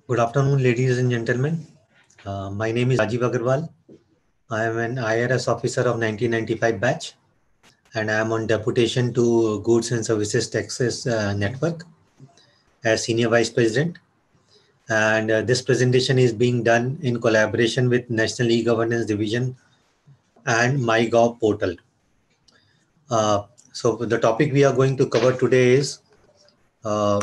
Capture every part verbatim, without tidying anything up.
Good afternoon, ladies and gentlemen. Uh, my name is Rajiv Agarwal. I am an I R S officer of nineteen ninety-five batch, and I am on deputation to Goods and Services Taxes uh, Network as Senior Vice President. And uh, this presentation is being done in collaboration with National E-Governance Division and MyGov portal. Uh, so the topic we are going to cover today is uh,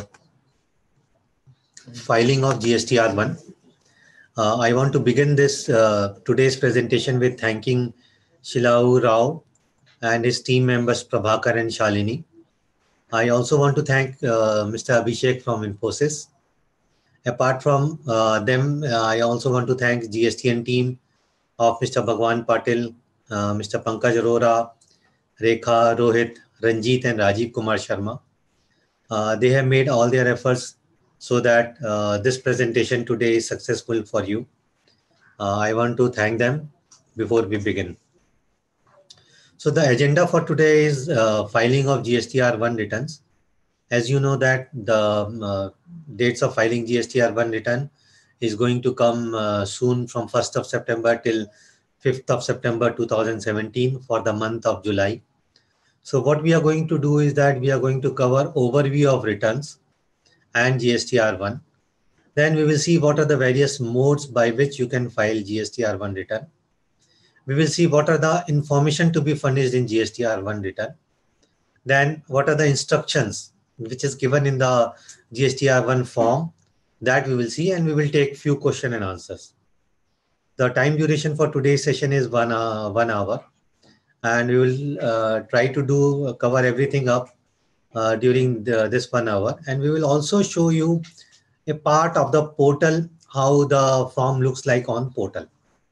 filing of G S T R one. Uh, I want to begin this uh, today's presentation with thanking Shilau Rao and his team members Prabhakar and Shalini. I also want to thank uh, Mister Abhishek from Infosys. Apart from uh, them, uh, I also want to thank G S T N team of Mister Bhagwan Patil, uh, Mister Pankaj Arora, Rekha, Rohit, Ranjit and Rajiv Kumar Sharma. Uh, they have made all their efforts so that uh, this presentation today is successful for you. Uh, I want to thank them before we begin. So the agenda for today is uh, filing of G S T R one returns. As you know that the uh, dates of filing G S T R one return is going to come uh, soon from first of September till fifth of September two thousand seventeen for the month of July. So what we are going to do is that we are going to cover overview of returns and G S T R one. Then we will see what are the various modes by which you can file G S T R one return. We will see what are the information to be furnished in G S T R one return. Then what are the instructions which is given in the G S T R one form, that we will see, and we will take few question and answers. The time duration for today's session is one, uh, one hour. And we will uh, try to do uh, cover everything up uh, during the, this one hour. And we will also show you a part of the portal, how the form looks like on portal.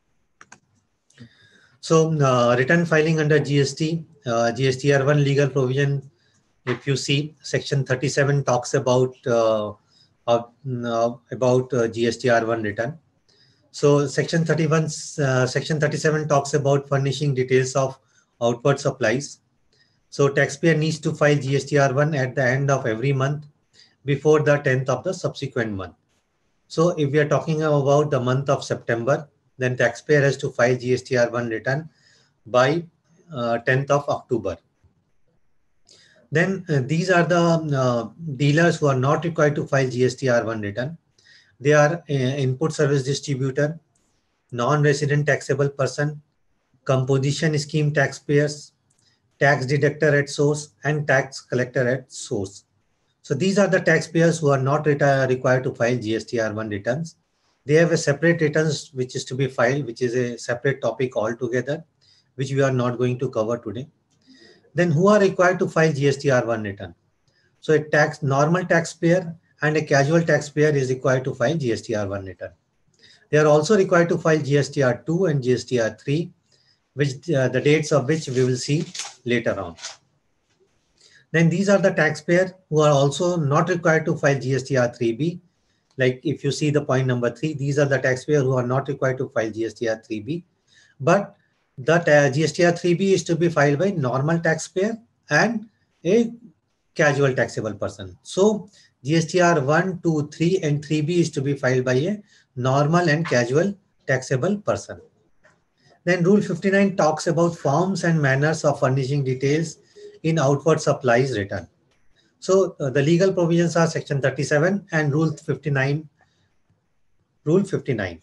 So uh, return filing under G S T, uh, G S T R one legal provision, if you see section thirty-seven talks about uh, uh, about uh, G S T R one return. So section thirty-one, uh, section thirty-seven talks about furnishing details of outward supplies. So taxpayer needs to file G S T R one at the end of every month before the tenth of the subsequent month. So if we are talking about the month of September, then taxpayer has to file G S T R one return by uh, tenth of October. Then uh, these are the uh, dealers who are not required to file G S T R one return. They are uh, input service distributor, non-resident taxable person, composition scheme taxpayers, tax deductor at source, and tax collector at source. So these are the taxpayers who are not required to file G S T R one returns. They have a separate returns which is to be filed, which is a separate topic altogether, which we are not going to cover today. Then who are required to file G S T R one return? So a tax normal taxpayer and a casual taxpayer is required to file G S T R one return. They are also required to file G S T R two and G S T R three, which uh, the dates of which we will see later on. Then these are the taxpayers who are also not required to file G S T R three B. Like if you see the point number three, these are the taxpayers who are not required to file G S T R three B. But that uh, G S T R three B is to be filed by normal taxpayer and a casual taxable person. So G S T R one, two, three and three B is to be filed by a normal and casual taxable person. Then Rule fifty-nine talks about forms and manners of furnishing details in outward supplies return. So uh, the legal provisions are section thirty-seven and Rule fifty-nine. Rule fifty-nine.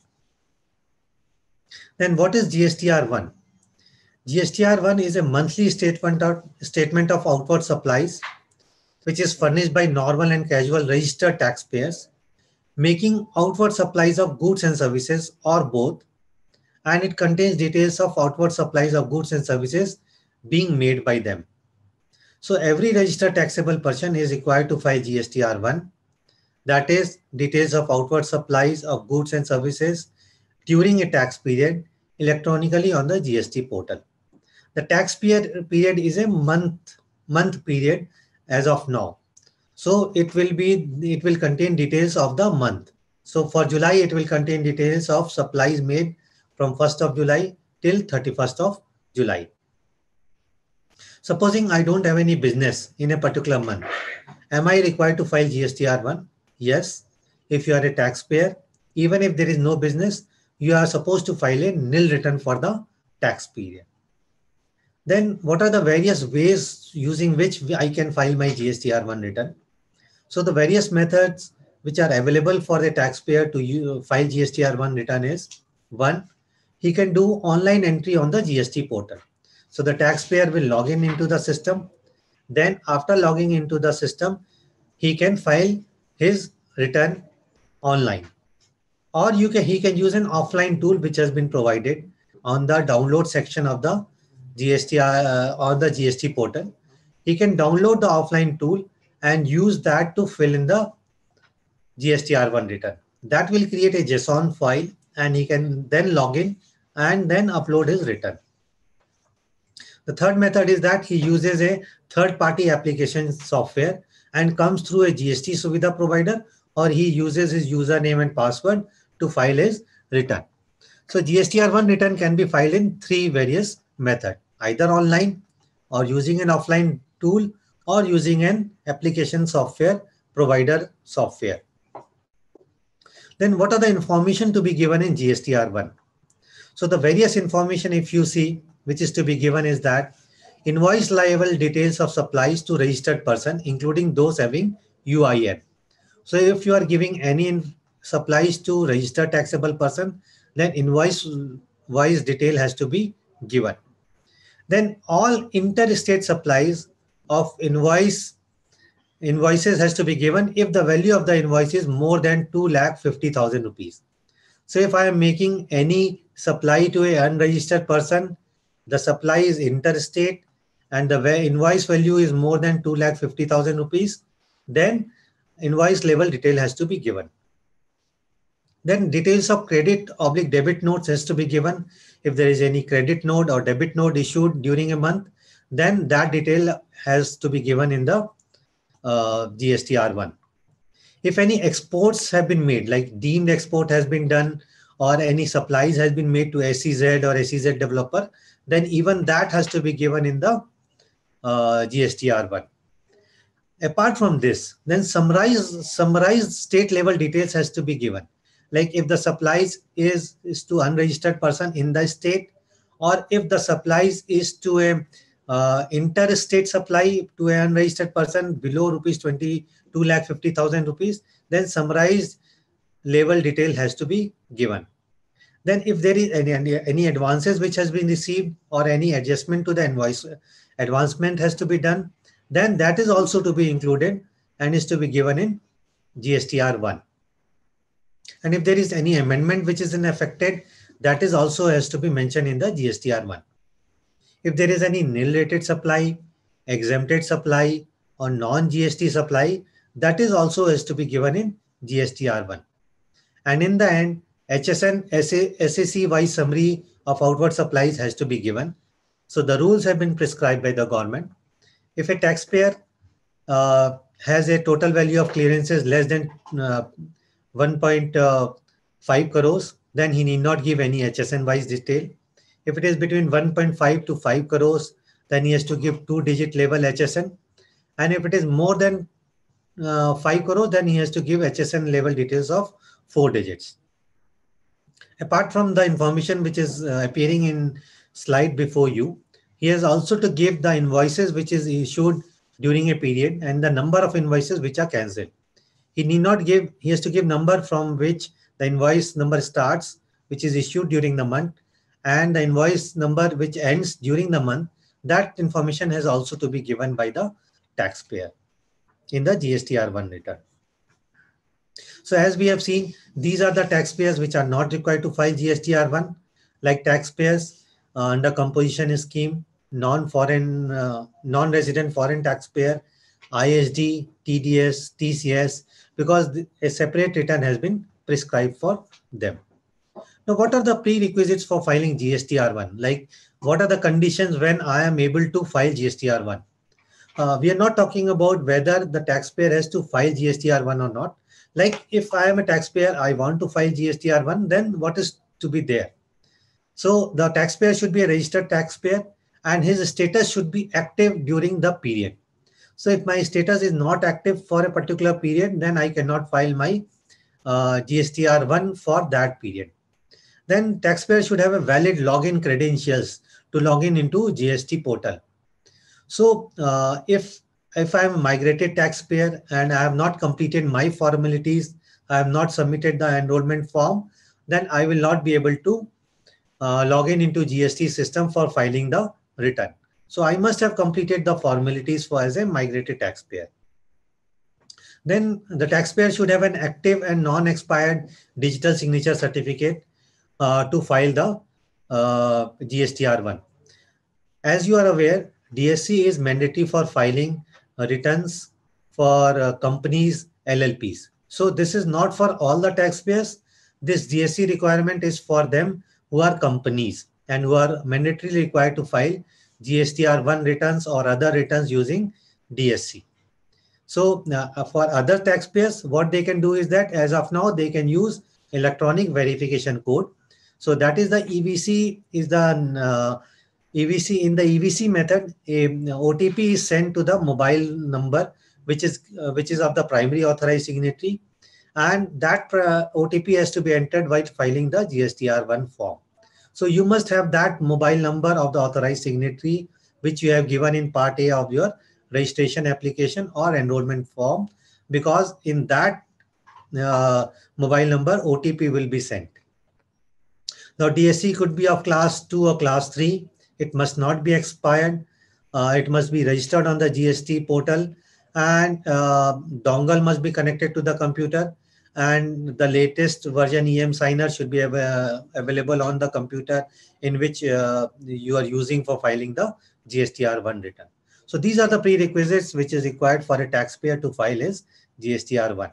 Then what is G S T R one? G S T R one is a monthly statement of, statement of outward supplies, which is furnished by normal and casual registered taxpayers, making outward supplies of goods and services or both, and it contains details of outward supplies of goods and services being made by them. So every registered taxable person is required to file G S T R one, that is details of outward supplies of goods and services during a tax period electronically on the G S T portal. The tax period period is a month month period as of now. So it will be it will contain details of the month. So for July, it will contain details of supplies made from first of July till thirty-first of July. Supposing I don't have any business in a particular month, am I required to file G S T R one? Yes. if you are a taxpayer, even if there is no business, you are supposed to file a nil return for the tax period. Then what are the various ways using which I can file my G S T R one return? So the various methods which are available for the taxpayer to file G S T R one return is: one, he can do online entry on the G S T portal. So the taxpayer will log in into the system. Then after logging into the system, he can file his return online. Or you can, he can use an offline tool which has been provided on the download section of the G S T uh, or the G S T portal. He can download the offline tool and use that to fill in the G S T R one return. That will create a JSON file and he can then log in and then upload his return. The third method is that he uses a third-party application software and comes through a G S T Suvidha provider, or he uses his username and password to file his return. So G S T R one return can be filed in three various methods, either online or using an offline tool or using an application software provider software. Then what are the information to be given in G S T R one? So the various information, if you see, which is to be given is that invoice liable details of supplies to registered person, including those having U I N. So if you are giving any supplies to registered taxable person, then invoice wise detail has to be given. Then all interstate supplies of invoice invoices has to be given if the value of the invoice is more than two lakh fifty thousand rupees. So if I am making any supply to a unregistered person, the supply is interstate and the invoice value is more than two lakh fifty thousand rupees, then invoice level detail has to be given. Then details of credit oblique debit notes has to be given. If there is any credit note or debit note issued during a month, then that detail has to be given in the uh, G S T R one. If any exports have been made, like deemed export has been done, or any supplies has been made to S E Z or S E Z developer, then even that has to be given in the uh, G S T R one. Apart from this, then summarized, summarized state level details has to be given. Like if the supplies is, is to unregistered person in the state, or if the supplies is to a uh, interstate supply to an unregistered person below rupees twenty-two lakh fifty thousand rupees, then summarized level detail has to be given. Then if there is any, any, any advances which has been received or any adjustment to the invoice, advancement has to be done, then that is also to be included and is to be given in G S T R one. And if there is any amendment which is in affected, that is also has to be mentioned in the G S T R one. If there is any nil rated supply, exempted supply, or non-G S T supply, that is also has to be given in G S T R one. And in the end, H S N S A C-wise summary of outward supplies has to be given. So the rules have been prescribed by the government. If a taxpayer uh, has a total value of clearances less than uh, one point five crores, then he need not give any H S N-wise detail. If it is between one point five to five crores, then he has to give two-digit level H S N. And if it is more than uh, five crores, then he has to give H S N level details of four digits. Apart from the information which is uh, appearing in slide before you, he has also to give the invoices which is issued during a period and the number of invoices which are cancelled. He need not give, he has to give number from which the invoice number starts, which is issued during the month, and the invoice number which ends during the month. That information has also to be given by the taxpayer in the G S T R one return. So as we have seen, these are the taxpayers which are not required to file G S T R one, like taxpayers uh, under composition scheme, non-foreign, uh, non-resident foreign taxpayer, I S D, T D S, T C S, because a separate return has been prescribed for them. Now, what are the prerequisites for filing G S T R one? Like, what are the conditions when I am able to file G S T R one? Uh, we are not talking about whether the taxpayer has to file G S T R one or not. Like, if I am a taxpayer, I want to file G S T R one, then what is to be there? So the taxpayer should be a registered taxpayer and his status should be active during the period. So if my status is not active for a particular period, then I cannot file my uh, G S T R one for that period. Then taxpayer should have a valid login credentials to log in into G S T portal. So uh, if if I'm a migrated taxpayer and I have not completed my formalities, I have not submitted the enrollment form, then I will not be able to uh, log in into G S T system for filing the return. So I must have completed the formalities for as a migrated taxpayer. Then the taxpayer should have an active and non-expired digital signature certificate uh, to file the uh, G S T R one. As you are aware, D S C is mandatory for filing uh, returns for uh, companies, L L Ps. So this is not for all the taxpayers. This D S C requirement is for them who are companies and who are mandatorily required to file G S T R one returns or other returns using D S C. So uh, for other taxpayers, what they can do is that as of now, they can use electronic verification code. So that is the E V C is the uh, E V C. In the E V C method, a O T P is sent to the mobile number, which is uh, which is of the primary authorized signatory, and that uh, O T P has to be entered while filing the G S T R one form. So you must have that mobile number of the authorized signatory, which you have given in part A of your registration application or enrollment form, because in that uh, mobile number, O T P will be sent. Now, D S C could be of class two or class three. It must not be expired. Uh, it must be registered on the G S T portal, and uh, dongle must be connected to the computer, and the latest version E M signer should be av available on the computer in which uh, you are using for filing the G S T R one return. So these are the prerequisites which is required for a taxpayer to file his G S T R one.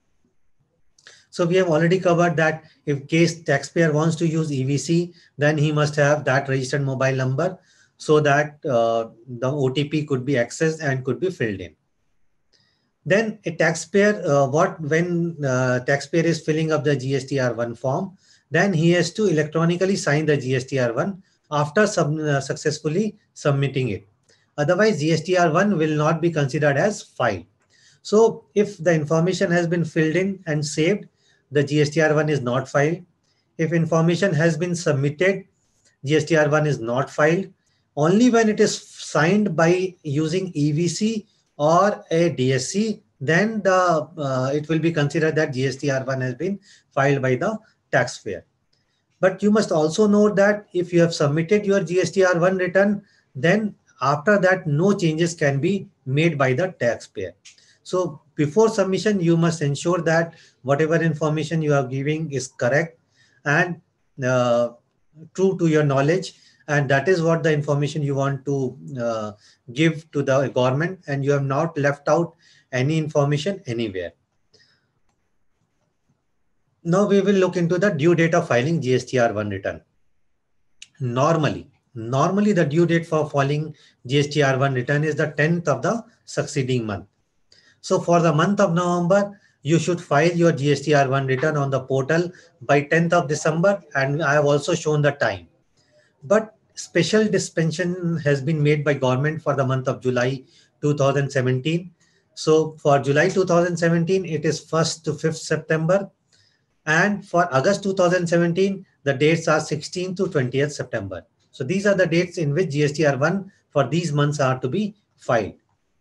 So we have already covered that if case taxpayer wants to use E V C, then he must have that registered mobile number so that uh, the O T P could be accessed and could be filled in. Then a taxpayer, uh, what when uh, taxpayer is filling up the G S T R one form, then he has to electronically sign the G S T R one after sub, uh, successfully submitting it. Otherwise, G S T R one will not be considered as filed. So if the information has been filled in and saved, the G S T R one is not filed. If information has been submitted, G S T R one is not filed. Only when it is signed by using E V C or a D S C, then the uh, it will be considered that G S T R one has been filed by the taxpayer. But you must also note that if you have submitted your G S T R one return, then after that no changes can be made by the taxpayer. So before submission, you must ensure that whatever information you are giving is correct and uh, true to your knowledge. And that is what the information you want to uh, give to the government, and you have not left out any information anywhere. Now we will look into the due date of filing G S T R one return. Normally, normally the due date for filing G S T R one return is the tenth of the succeeding month. So for the month of November, you should file your G S T R one return on the portal by tenth of December, and I have also shown the time. But special dispensation has been made by government for the month of July two thousand seventeen. So for July two thousand seventeen, it is first to fifth September. And for August two thousand seventeen, the dates are sixteenth to twentieth September. So these are the dates in which G S T R one for these months are to be filed.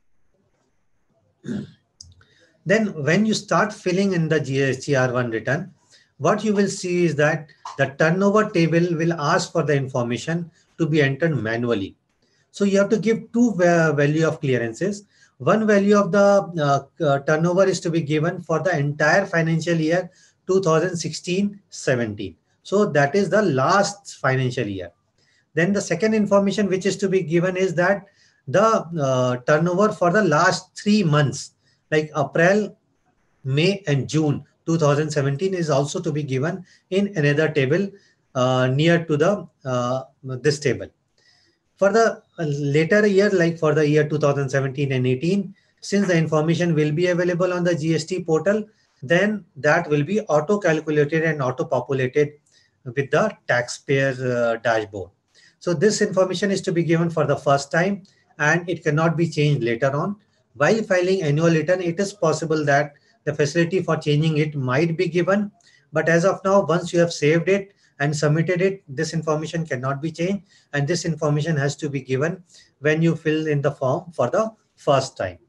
Then when you start filling in the G S T R one return, what you will see is that the turnover table will ask for the information to be entered manually. So you have to give two value of clearances. One value of the uh, uh, turnover is to be given for the entire financial year two thousand sixteen seventeen. So that is the last financial year. Then the second information which is to be given is that the uh, turnover for the last three months, like April, May, and June two thousand seventeen is also to be given in another table uh, near to the uh, this table. For the later year, like for the year two thousand seventeen and eighteen, since the information will be available on the G S T portal, then that will be auto-calculated and auto-populated with the taxpayer uh, dashboard. So this information is to be given for the first time, and it cannot be changed later on. While filing annual return, it is possible that the facility for changing it might be given. But as of now, once you have saved it and submitted it, this information cannot be changed. And this information has to be given when you fill in the form for the first time.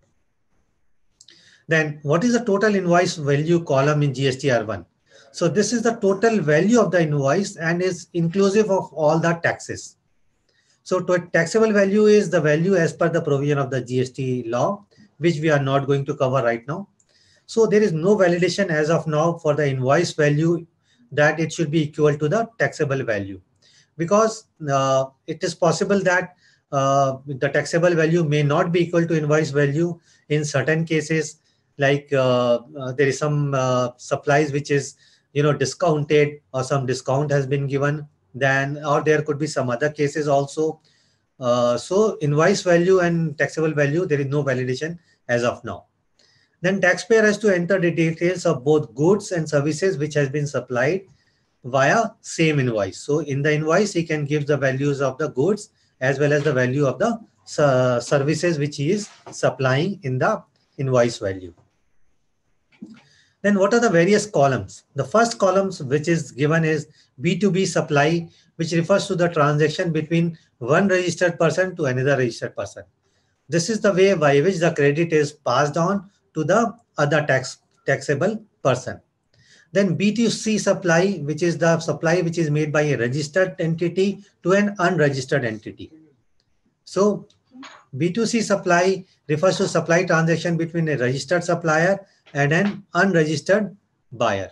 Then what is the total invoice value column in G S T R one? So this is the total value of the invoice and is inclusive of all the taxes. So taxable value is the value as per the provision of the G S T law, which we are not going to cover right now. So there is no validation as of now for the invoice value that it should be equal to the taxable value, because uh, it is possible that uh, the taxable value may not be equal to invoice value in certain cases, like uh, uh, there is some uh, supplies which is, you know, discounted, or some discount has been given, then, or there could be some other cases also. Uh, so invoice value and taxable value, there is no validation as of now. Then taxpayer has to enter the details of both goods and services which has been supplied via same invoice. So in the invoice, he can give the values of the goods as well as the value of the uh, services which he is supplying in the invoice value. Then what are the various columns? The first columns which is given is B two B supply, which refers to the transaction between one registered person to another registered person. This is the way by which the credit is passed on to the other tax taxable person. Then B two C supply, which is the supply which is made by a registered entity to an unregistered entity. So B two C supply refers to supply transaction between a registered supplier and an unregistered buyer.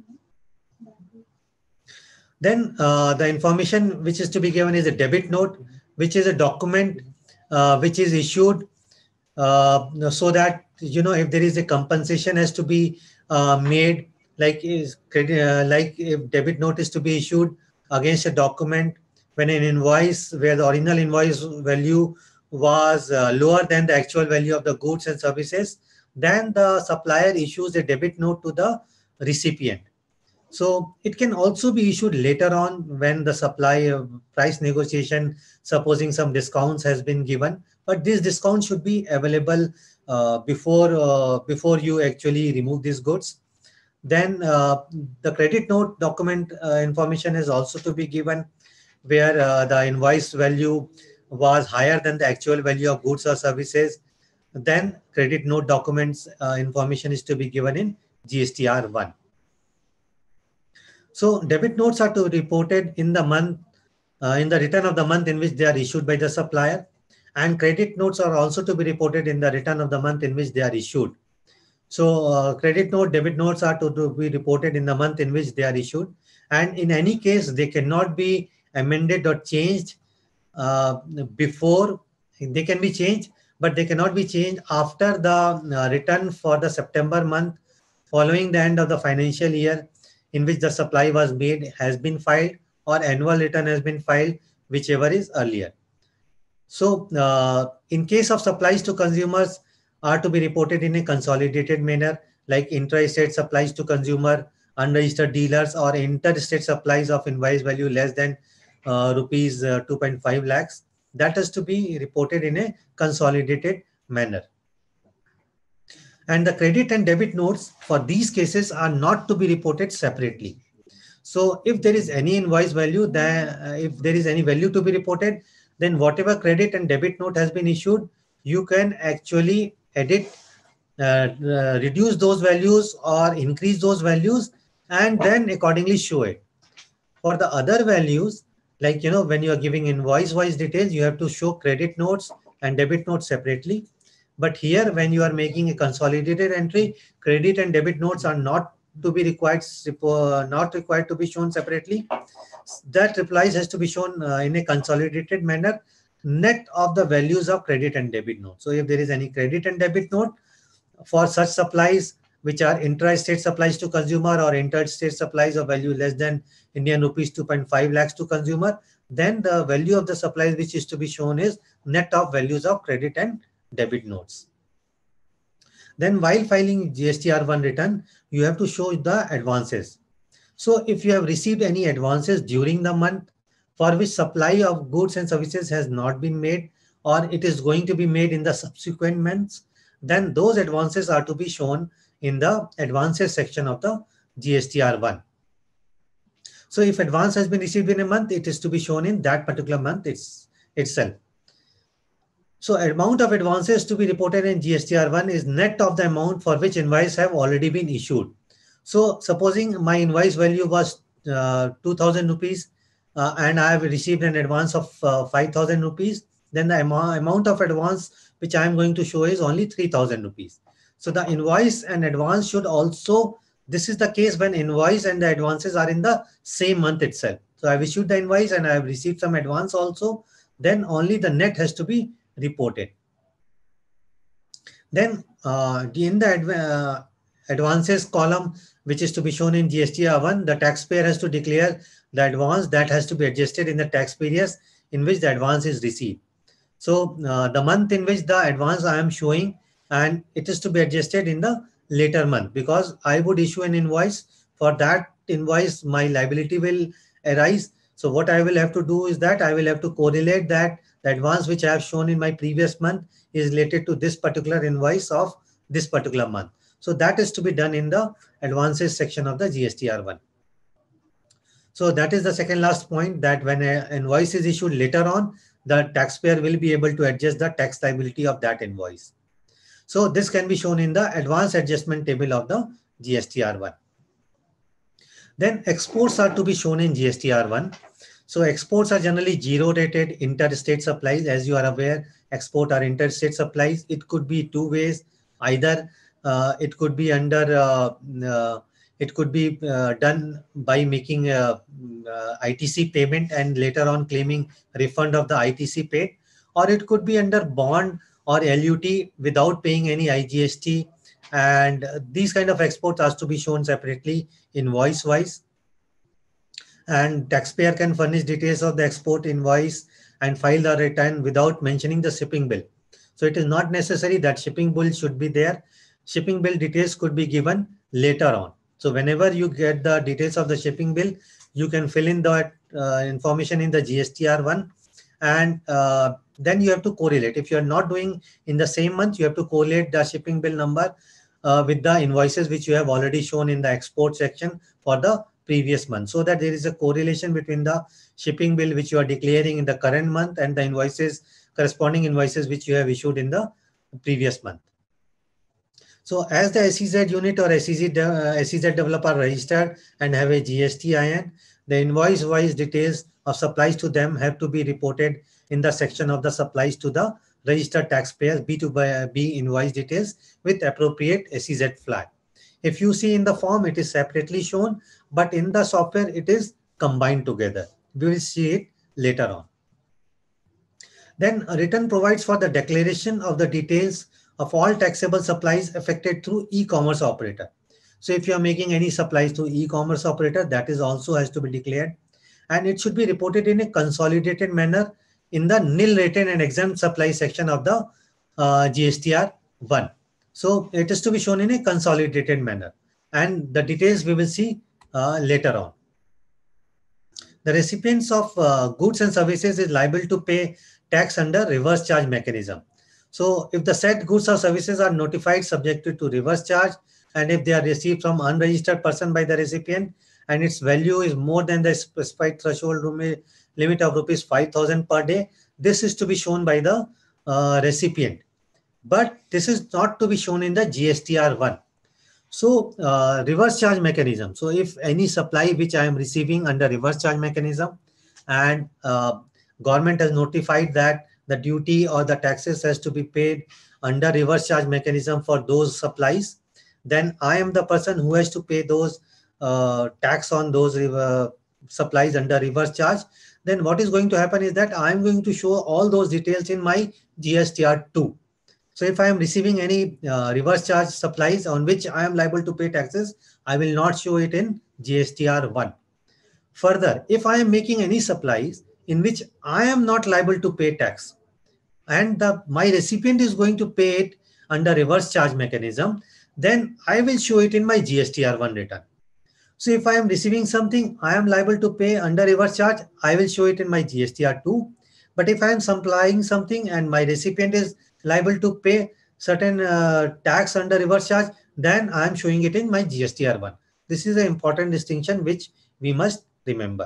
Then uh, the information which is to be given is a debit note, which is a document uh, which is issued uh, so that, you know, if there is a compensation has to be uh, made, like is credit, uh, like if debit note is to be issued against a document when an invoice where the original invoice value was uh, lower than the actual value of the goods and services, then the supplier issues a debit note to the recipient. So it can also be issued later on when the supply uh, price negotiation, supposing some discounts has been given, but this discount should be available uh, before uh, before you actually remove these goods. Then uh, the credit note document uh, information is also to be given, where uh, the invoice value was higher than the actual value of goods or services. Then credit note documents uh, information is to be given in G S T R one. So debit notes are to be reported in the month, uh, in the return of the month in which they are issued by the supplier, and credit notes are also to be reported in the return of the month in which they are issued. So uh, credit note, debit notes are to, to be reported in the month in which they are issued, and in any case they cannot be amended or changed uh, before. They can be changed, but they cannot be changed after the uh, return for the September month following the end of the financial year in which the supply was made has been filed, or annual return has been filed, whichever is earlier. So uh, in case of supplies to consumers are to be reported in a consolidated manner, like intra-state supplies to consumer, unregistered dealers, or interstate supplies of invoice value less than uh, rupees uh, two point five lakhs. That has to be reported in a consolidated manner. And the credit and debit notes for these cases are not to be reported separately. So if there is any invoice value, then uh, if there is any value to be reported, then whatever credit and debit note has been issued, you can actually edit, uh, uh, reduce those values or increase those values, and then accordingly show it. For the other values, like, you know, when you are giving invoice wise details, you have to show credit notes and debit notes separately. But here, when you are making a consolidated entry, credit and debit notes are not to be required, not required to be shown separately. That replies has to be shown uh, in a consolidated manner, net of the values of credit and debit note. So if there is any credit and debit note for such supplies, which are intra-state supplies to consumer or interstate supplies of value less than Indian rupees two point five lakhs to consumer, then the value of the supplies which is to be shown is net of values of credit and debit notes. Then while filing G S T R one return, you have to show the advances. So if you have received any advances during the month for which supply of goods and services has not been made, or it is going to be made in the subsequent months, then those advances are to be shown in the advances section of the G S T R one. So if advance has been received in a month, it is to be shown in that particular month it's, itself. So amount of advances to be reported in G S T R one is net of the amount for which invoice have already been issued. So supposing my invoice value was uh, two thousand rupees uh, and I have received an advance of uh, five thousand rupees, then the amount, amount of advance which I am going to show is only three thousand rupees. So the invoice and advance should also, this is the case when invoice and the advances are in the same month itself. So I've issued the invoice and I have received some advance also, then only the net has to be reported. Then uh, in the adv uh, advances column, which is to be shown in G S T R one, the taxpayer has to declare the advance that has to be adjusted in the tax periods in which the advance is received. So uh, the month in which the advance I am showing, and it is to be adjusted in the later month, because I would issue an invoice. For that invoice, my liability will arise. So what I will have to do is that I will have to correlate that the advance which I have shown in my previous month is related to this particular invoice of this particular month. So that is to be done in the advances section of the G S T R one. So that is the second last point, that when an invoice is issued later on, the taxpayer will be able to adjust the tax liability of that invoice. So this can be shown in the advance adjustment table of the G S T R one. Then exports are to be shown in G S T R one. So exports are generally zero rated interstate supplies. As you are aware, export are interstate supplies. It could be two ways. Either uh, it could be under, uh, uh, it could be uh, done by making a, uh, I T C payment and later on claiming refund of the I T C paid, or it could be under bond or L U T without paying any I G S T. And these kind of exports are to be shown separately invoice wise. And taxpayer can furnish details of the export invoice and file the return without mentioning the shipping bill. So it is not necessary that shipping bill should be there. Shipping bill details could be given later on. So whenever you get the details of the shipping bill, you can fill in that uh, information in the G S T R one, and uh, then you have to correlate. If you are not doing in the same month, you have to correlate the shipping bill number uh, with the invoices which you have already shown in the export section for the previous month, so that there is a correlation between the shipping bill which you are declaring in the current month and the invoices, corresponding invoices which you have issued in the previous month. So as the S E Z unit or S E Z, uh, S E Z developer registered and have a G S T I N, the invoice wise details of supplies to them have to be reported in the section of the supplies to the registered taxpayers B two B invoice details with appropriate S E Z flag. If you see in the form, it is separately shown, but in the software, it is combined together. We will see it later on. Then a return provides for the declaration of the details of all taxable supplies affected through e-commerce operator. So if you are making any supplies through e-commerce operator, that is also has to be declared. And it should be reported in a consolidated manner in the nil rated and exempt supply section of the uh, G S T R one. So it is to be shown in a consolidated manner, and the details we will see uh, later on. The recipients of uh, goods and services is liable to pay tax under reverse charge mechanism. So if the said goods or services are notified subjected to reverse charge, and if they are received from unregistered person by the recipient and its value is more than the specified threshold limit of rupees five thousand per day, this is to be shown by the uh, recipient. But this is not to be shown in the G S T R one. So uh, reverse charge mechanism. So if any supply which I am receiving under reverse charge mechanism, and uh, government has notified that the duty or the taxes has to be paid under reverse charge mechanism for those supplies, then I am the person who has to pay those uh, tax on those uh, supplies under reverse charge. Then what is going to happen is that I am going to show all those details in my G S T R two. So if I am receiving any uh, reverse charge supplies on which I am liable to pay taxes, I will not show it in G S T R one. Further, if I am making any supplies in which I am not liable to pay tax, and the, my recipient is going to pay it under reverse charge mechanism, then I will show it in my G S T R one return. So if I am receiving something I am liable to pay under reverse charge, I will show it in my G S T R two. But if I am supplying something and my recipient is liable to pay, certain uh, tax under reverse charge, then I am showing it in my G S T R one. This is an important distinction which we must remember.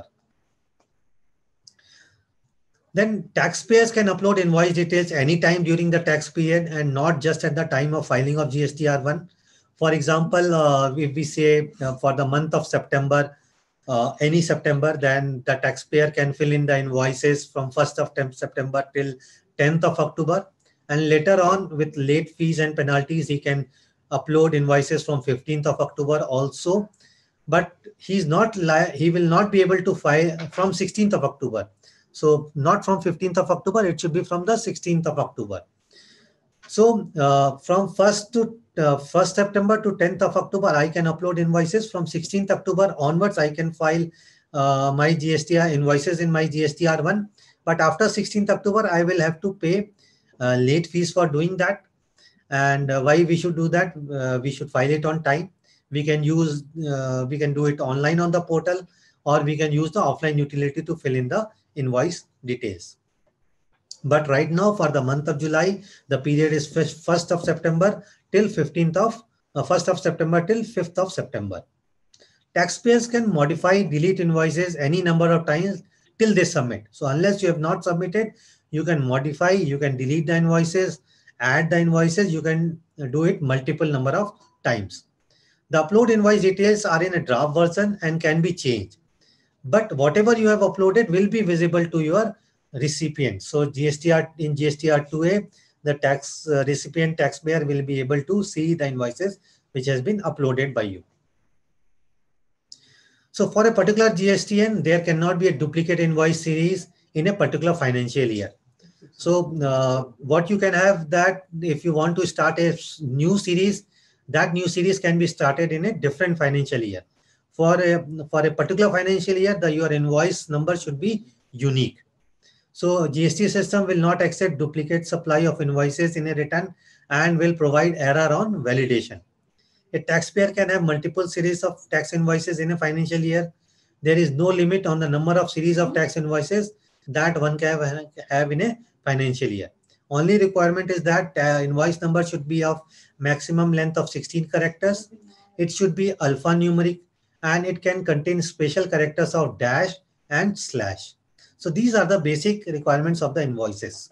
Then taxpayers can upload invoice details anytime during the tax period and not just at the time of filing of G S T R one. For example, uh, if we say uh, for the month of September, uh, any September, then the taxpayer can fill in the invoices from first of September till tenth of October. And later on, with late fees and penalties, he can upload invoices from fifteenth of October also. But he's not li- he will not be able to file from sixteenth of October. So not from fifteenth of October, it should be from the sixteenth of October. So uh, from first to uh, first September to tenth of October, I can upload invoices. From sixteenth October onwards, I can file uh, my G S T R invoices in my G S T R one. But after sixteenth October, I will have to pay uh, late fees for doing that. And uh, why we should do that? Uh, we should file it on time. We can use uh, we can do it online on the portal, or we can use the offline utility to fill in the invoice details. But right now, for the month of July, the period is first of September till fifteenth of uh, first of September till fifth of September. Taxpayers can modify, delete invoices any number of times till they submit. So unless you have not submitted, you can modify, you can delete the invoices, add the invoices, you can do it multiple number of times. The upload invoice details are in a draft version and can be changed. But whatever you have uploaded will be visible to your recipient. So G S T R in G S T R two A, the tax uh, recipient taxpayer will be able to see the invoices which has been uploaded by you. So for a particular G S T N, there cannot be a duplicate invoice series in a particular financial year. So uh, what you can have that if you want to start a new series, that new series can be started in a different financial year. For a, for a particular financial year, the your invoice number should be unique. So G S T system will not accept duplicate supply of invoices in a return and will provide error on validation. A taxpayer can have multiple series of tax invoices in a financial year. There is no limit on the number of series of tax invoices that one can have in a financial year. Only requirement is that uh, invoice number should be of maximum length of sixteen characters. It should be alphanumeric and it can contain special characters of dash and slash. So these are the basic requirements of the invoices.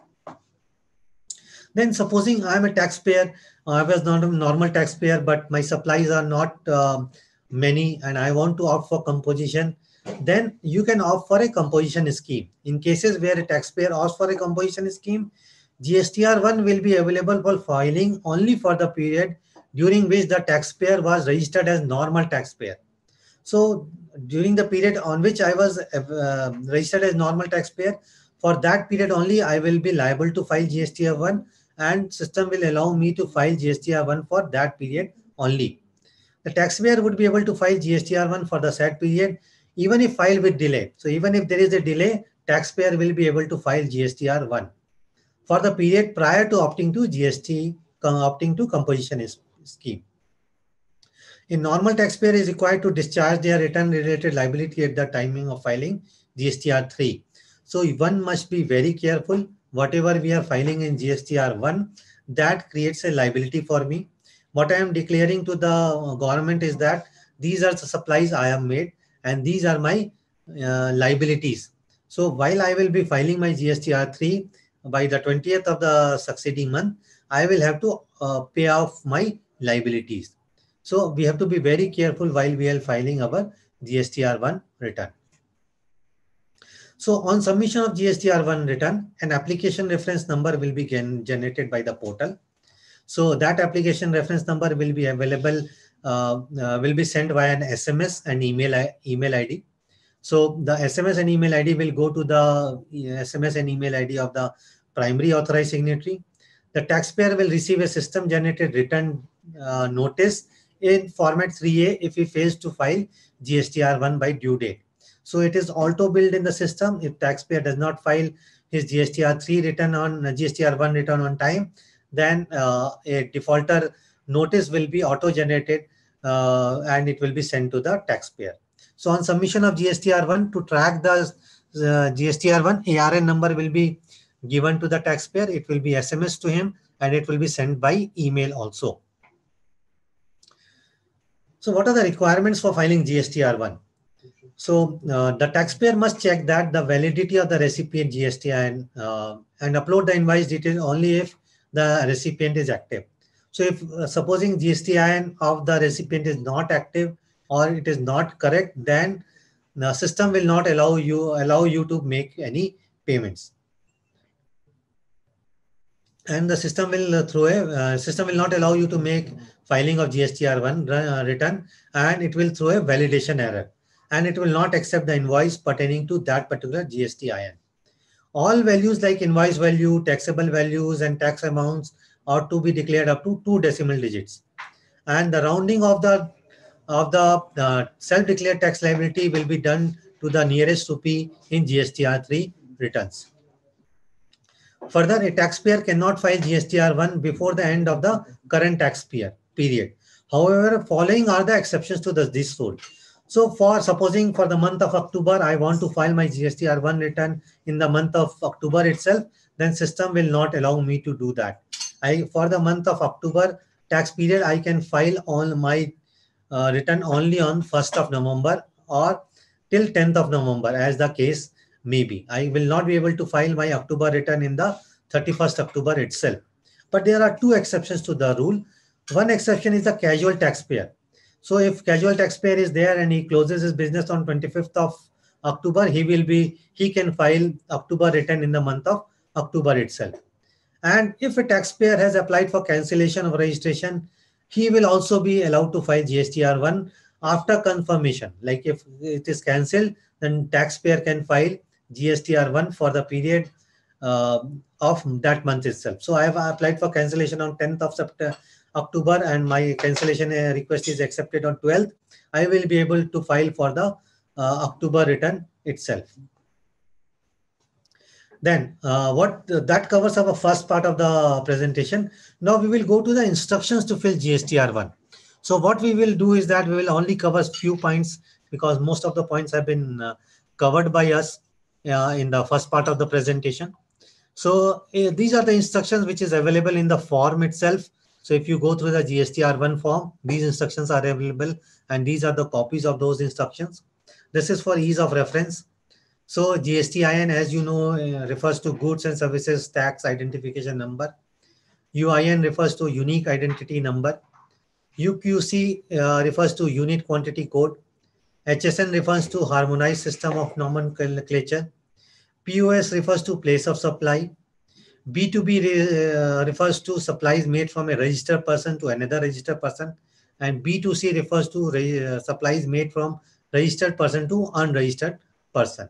Then supposing I am a taxpayer, I was not a normal taxpayer, but my supplies are not uh, many and I want to opt for composition, then you can opt for a composition scheme. In cases where a taxpayer opts for a composition scheme, G S T R one will be available for filing only for the period during which the taxpayer was registered as normal taxpayer. So during the period on which I was uh, registered as normal taxpayer, for that period only I will be liable to file G S T R one, and system will allow me to file G S T R one for that period only. The taxpayer would be able to file G S T R one for the said period even if filed with delay. So even if there is a delay, taxpayer will be able to file G S T R one for the period prior to opting to G S T, opting to composition scheme. A normal taxpayer is required to discharge their return related liability at the timing of filing G S T R three. So one must be very careful. Whatever we are filing in G S T R one, that creates a liability for me. What I am declaring to the government is that these are the supplies I have made and these are my uh, liabilities. So while I will be filing my G S T R three by the twentieth of the succeeding month, I will have to uh, pay off my liabilities. So we have to be very careful while we are filing our G S T R one return. So on submission of G S T R one return, an application reference number will be gen generated by the portal. So that application reference number will be available, uh, uh, will be sent via an S M S and email, email I D. So the S M S and email I D will go to the S M S and email I D of the primary authorized signatory. The taxpayer will receive a system generated return uh, notice in format three A if he fails to file G S T R one by due date. So it is auto built in the system. If taxpayer does not file his G S T R three return on uh, G S T R one return on time, then uh, a defaulter notice will be auto generated uh, and it will be sent to the taxpayer. So on submission of G S T R one, to track the uh, G S T R one, A R N number will be given to the taxpayer. It will be S M S to him and it will be sent by email also. So what are the requirements for filing G S T R one? So uh, the taxpayer must check that the validity of the recipient G S T I N uh, and upload the invoice detail only if the recipient is active. So if uh, supposing G S T I N of the recipient is not active or it is not correct, then the system will not allow you allow you to make any payments. And the system will uh, throw a uh, system will not allow you to make filing of G S T R one uh, return, and it will throw a validation error, and it will not accept the invoice pertaining to that particular G S T I N. All values like invoice value, taxable values, and tax amounts are to be declared up to two decimal digits, and the rounding of the of the uh, self-declared tax liability will be done to the nearest rupee in G S T R three returns. Further, a taxpayer cannot file G S T R one before the end of the current tax period. However, following are the exceptions to this, this rule. So for supposing for the month of October, I want to file my G S T R one return in the month of October itself, then system will not allow me to do that. I For the month of October tax period, I can file on my uh, return only on first of November or till tenth of November, as the case maybe. I will not be able to file my October return in the thirty-first October itself. But there are two exceptions to the rule. One exception is the casual taxpayer. So if casual taxpayer is there and he closes his business on twenty-fifth of October, he will be he can file October return in the month of October itself. And if a taxpayer has applied for cancellation of registration, he will also be allowed to file G S T R one after confirmation. Like if it is cancelled, then taxpayer can file G S T R one for the period uh, of that month itself. So I have applied for cancellation on tenth of September, October, and my cancellation request is accepted on twelfth. I will be able to file for the uh, October return itself. Then uh, what uh, that covers our first part of the presentation. Now we will go to the instructions to fill G S T R one. So what we will do is that we will only cover few points because most of the points have been uh, covered by us uh, in the first part of the presentation. So uh, these are the instructions which is available in the form itself. So if you go through the G S T R one form, these instructions are available and these are the copies of those instructions. This is for ease of reference. So G S T I N, as you know, uh, refers to Goods and Services Tax Identification Number. U I N refers to Unique Identity Number. U Q C uh, refers to Unit Quantity Code. H S N refers to Harmonized System of Nomenclature. P O S refers to Place of Supply. B two B re, uh, refers to supplies made from a registered person to another registered person. And B two C refers to re, uh, supplies made from registered person to unregistered person.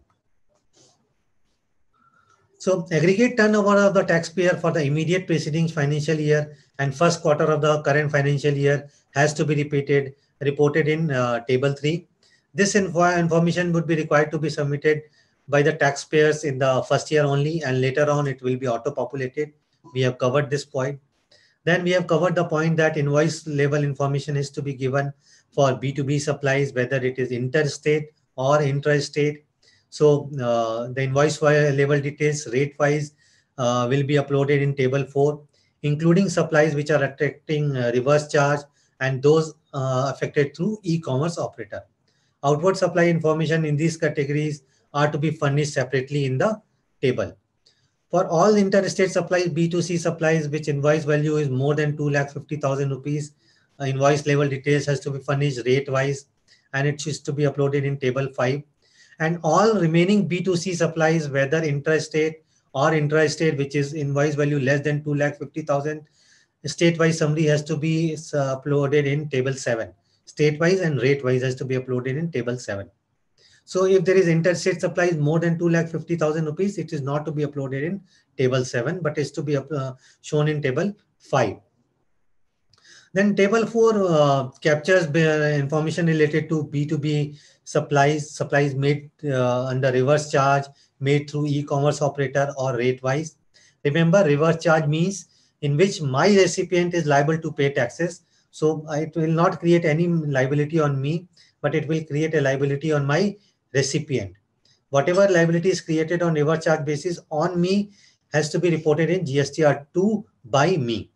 So aggregate turnover of the taxpayer for the immediate preceding financial year and first quarter of the current financial year has to be repeated, reported in uh, table three. This info information would be required to be submitted by the taxpayers in the first year only, and later on it will be auto-populated. We have covered this point. Then we have covered the point that invoice level information is to be given for B two B supplies, whether it is interstate or intrastate. So uh, the invoice level details rate-wise uh, will be uploaded in table four, including supplies which are attracting uh, reverse charge and those uh, affected through e-commerce operator. Outward supply information in these categories are to be furnished separately in the table. For all interstate supplies, B two C supplies, which invoice value is more than two lakh fifty thousand rupees, uh, invoice level details has to be furnished rate-wise, and it is to be uploaded in table five. And all remaining B two C supplies, whether intrastate or intrastate, which is invoice value less than two lakh fifty thousand, state-wise summary has to be uh, uploaded in table seven. State-wise and rate-wise has to be uploaded in table seven. So if there is interstate supplies more than two lakh fifty thousand rupees, it is not to be uploaded in table seven, but is to be uh, shown in table five. Then table four uh, captures information related to B two B supplies, supplies made uh, under reverse charge, made through e-commerce operator or rate-wise. Remember, reverse charge means in which my recipient is liable to pay taxes. So it will not create any liability on me, but it will create a liability on my recipient. Whatever liability is created on reverse charge basis on me has to be reported in G S T R two by me.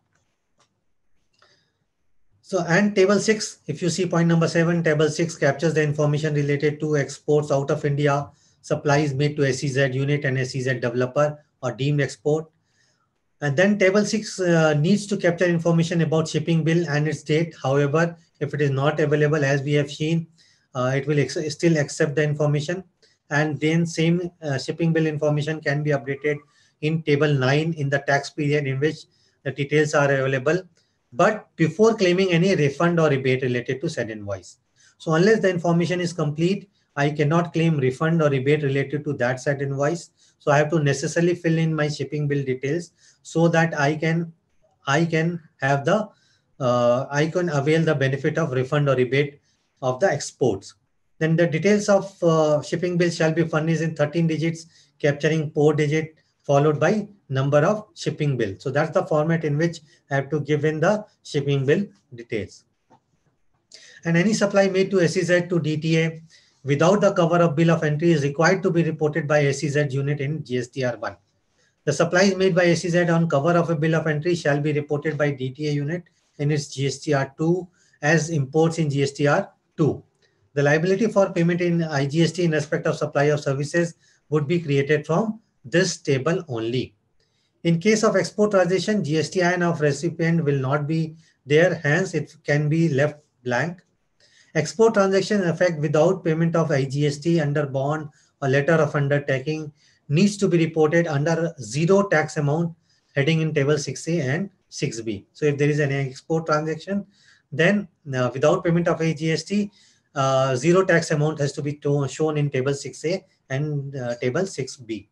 So, and table six, if you see point number seven, table six captures the information related to exports out of India, supplies made to S E Z unit and S E Z developer or deemed export. And then table six uh, needs to capture information about shipping bill and its date. However, if it is not available, as we have seen, uh, it will ex still accept the information. And then same uh, shipping bill information can be updated in table nine in the tax period in which the details are available, but before claiming any refund or rebate related to said invoice. So unless the information is complete, I cannot claim refund or rebate related to that said invoice. So I have to necessarily fill in my shipping bill details so that I can I can have the uh, I can avail the benefit of refund or rebate of the exports. Then the details of uh, shipping bill shall be furnished in thirteen digits, capturing four digit followed by number of shipping bill. So that's the format in which I have to give in the shipping bill details. And any supply made to S E Z to D T A without the cover of bill of entry is required to be reported by S E Z unit in G S T R one. The supplies made by S E Z on cover of a bill of entry shall be reported by D T A unit in its G S T R two as imports in G S T R two. The liability for payment in I G S T in respect of supply of services would be created from this table only. In case of export transaction, G S T I N of recipient will not be there, hence it can be left blank. Export transaction effect without payment of I G S T under bond or letter of undertaking needs to be reported under zero tax amount heading in table six A and six B. So if there is an export transaction, then uh, without payment of I G S T, uh, zero tax amount has to be shown in table six A and uh, table six B.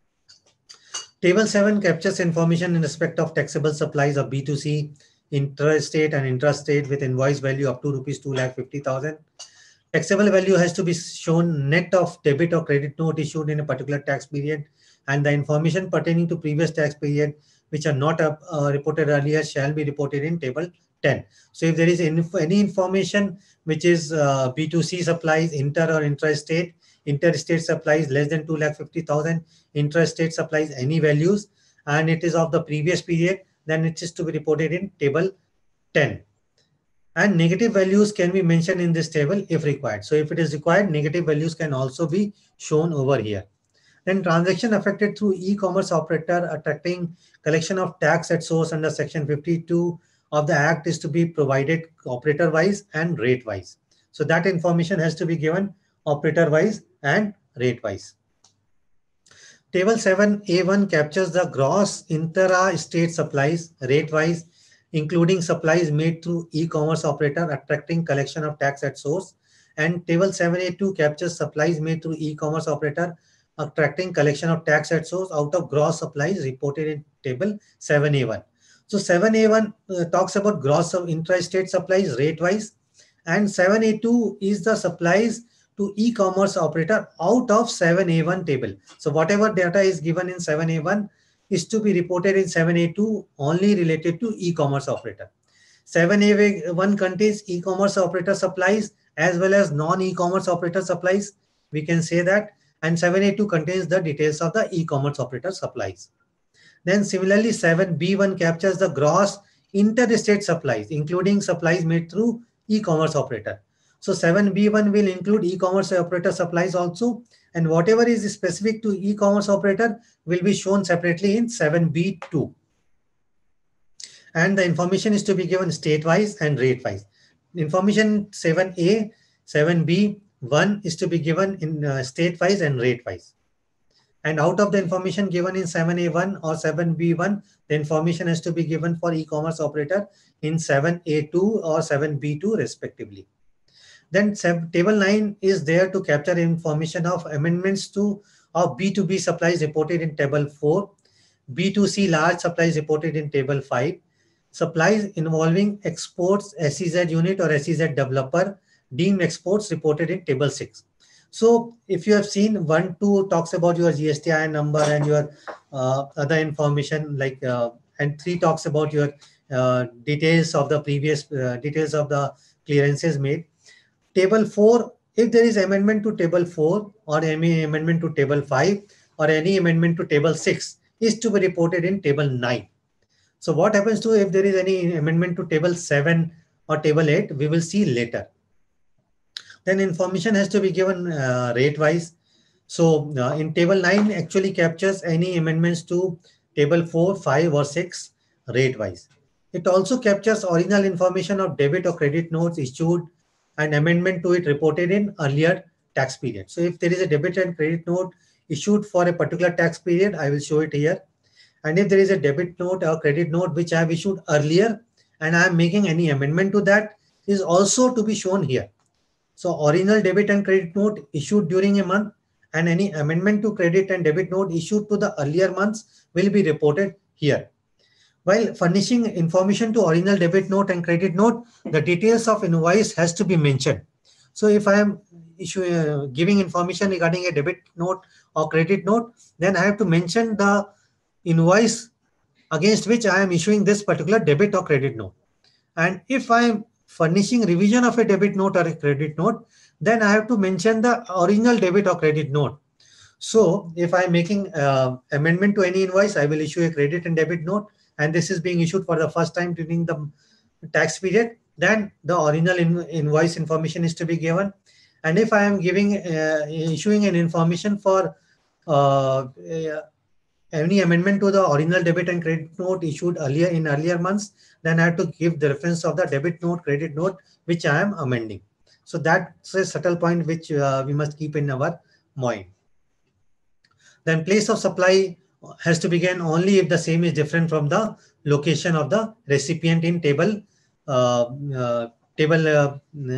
Table seven captures information in respect of taxable supplies of B two C, intrastate and intrastate with invoice value up to rupees two lakh fifty thousand. Taxable value has to be shown net of debit or credit note issued in a particular tax period, and the information pertaining to previous tax period which are not uh, uh, reported earlier shall be reported in table ten. So if there is any, any information which is uh, B two C supplies, inter or intrastate, interstate supplies less than two lakh fifty thousand, intrastate supplies any values, and it is of the previous period, then it is to be reported in table ten. And negative values can be mentioned in this table if required. So if it is required, negative values can also be shown over here. Then transaction affected through e-commerce operator attracting collection of tax at source under section fifty-two of the Act is to be provided operator wise and rate wise. So that information has to be given operator wise and rate wise. Table seven A one captures the gross intra-state supplies rate wise, including supplies made through e-commerce operator attracting collection of tax at source. And table seven A two captures supplies made through e-commerce operator attracting collection of tax at source out of gross supplies reported in table seven A one. So seven A one uh, talks about gross of intra-state supplies rate wise, and seven A two is the supplies to e-commerce operator out of seven A one table. So whatever data is given in seven A one is to be reported in seven A two only related to e-commerce operator. seven A one contains e-commerce operator supplies as well as non-e-commerce operator supplies. We can say that. And seven A two contains the details of the e-commerce operator supplies. Then similarly, seven B one captures the gross interstate supplies, including supplies made through e-commerce operator. So seven B one will include e-commerce operator supplies also, and whatever is specific to e-commerce operator will be shown separately in seven B two. And the information is to be given state-wise and rate-wise. Information seven A, seven B one is to be given in uh, state-wise and rate-wise. And out of the information given in seven A one or seven B one, the information has to be given for e-commerce operator in seven A two or seven B two respectively. Then table nine is there to capture information of amendments to of B two B supplies reported in table four, B two C large supplies reported in table five, supplies involving exports S E Z unit or S E Z developer deemed exports reported in table six. So if you have seen one, two talks about your G S T I N number and your uh, other information like, uh, and three talks about your uh, details of the previous uh, details of the clearances made. Table four, if there is amendment to table four or any amendment to table five or any amendment to table six, is to be reported in table nine. So what happens to if there is any amendment to table seven or table eight, we will see later. Then information has to be given uh, rate wise. So uh, in table nine actually captures any amendments to table four, five or six rate wise. It also captures original information of debit or credit notes issued and amendment to it reported in earlier tax period. So if there is a debit and credit note issued for a particular tax period, I will show it here. And if there is a debit note or credit note which I have issued earlier and I am making any amendment to that, is also to be shown here. So original debit and credit note issued during a month and any amendment to credit and debit note issued to the earlier months will be reported here. While furnishing information to original debit note and credit note, the details of invoice has to be mentioned. So if I am issue, uh, giving information regarding a debit note or credit note, then I have to mention the invoice against which I am issuing this particular debit or credit note. And if I am furnishing revision of a debit note or a credit note, then I have to mention the original debit or credit note. So if I'm making uh, amendment to any invoice, I will issue a credit and debit note, and this is being issued for the first time during the tax period, then the original in invoice information is to be given. And if I am giving uh, issuing an information for uh, uh, any amendment to the original debit and credit note issued earlier in earlier months, then I have to give the reference of the debit note, credit note, which I am amending. So that's a subtle point which uh, we must keep in our mind. Then place of supply has to begin only if the same is different from the location of the recipient in table uh, uh, table uh,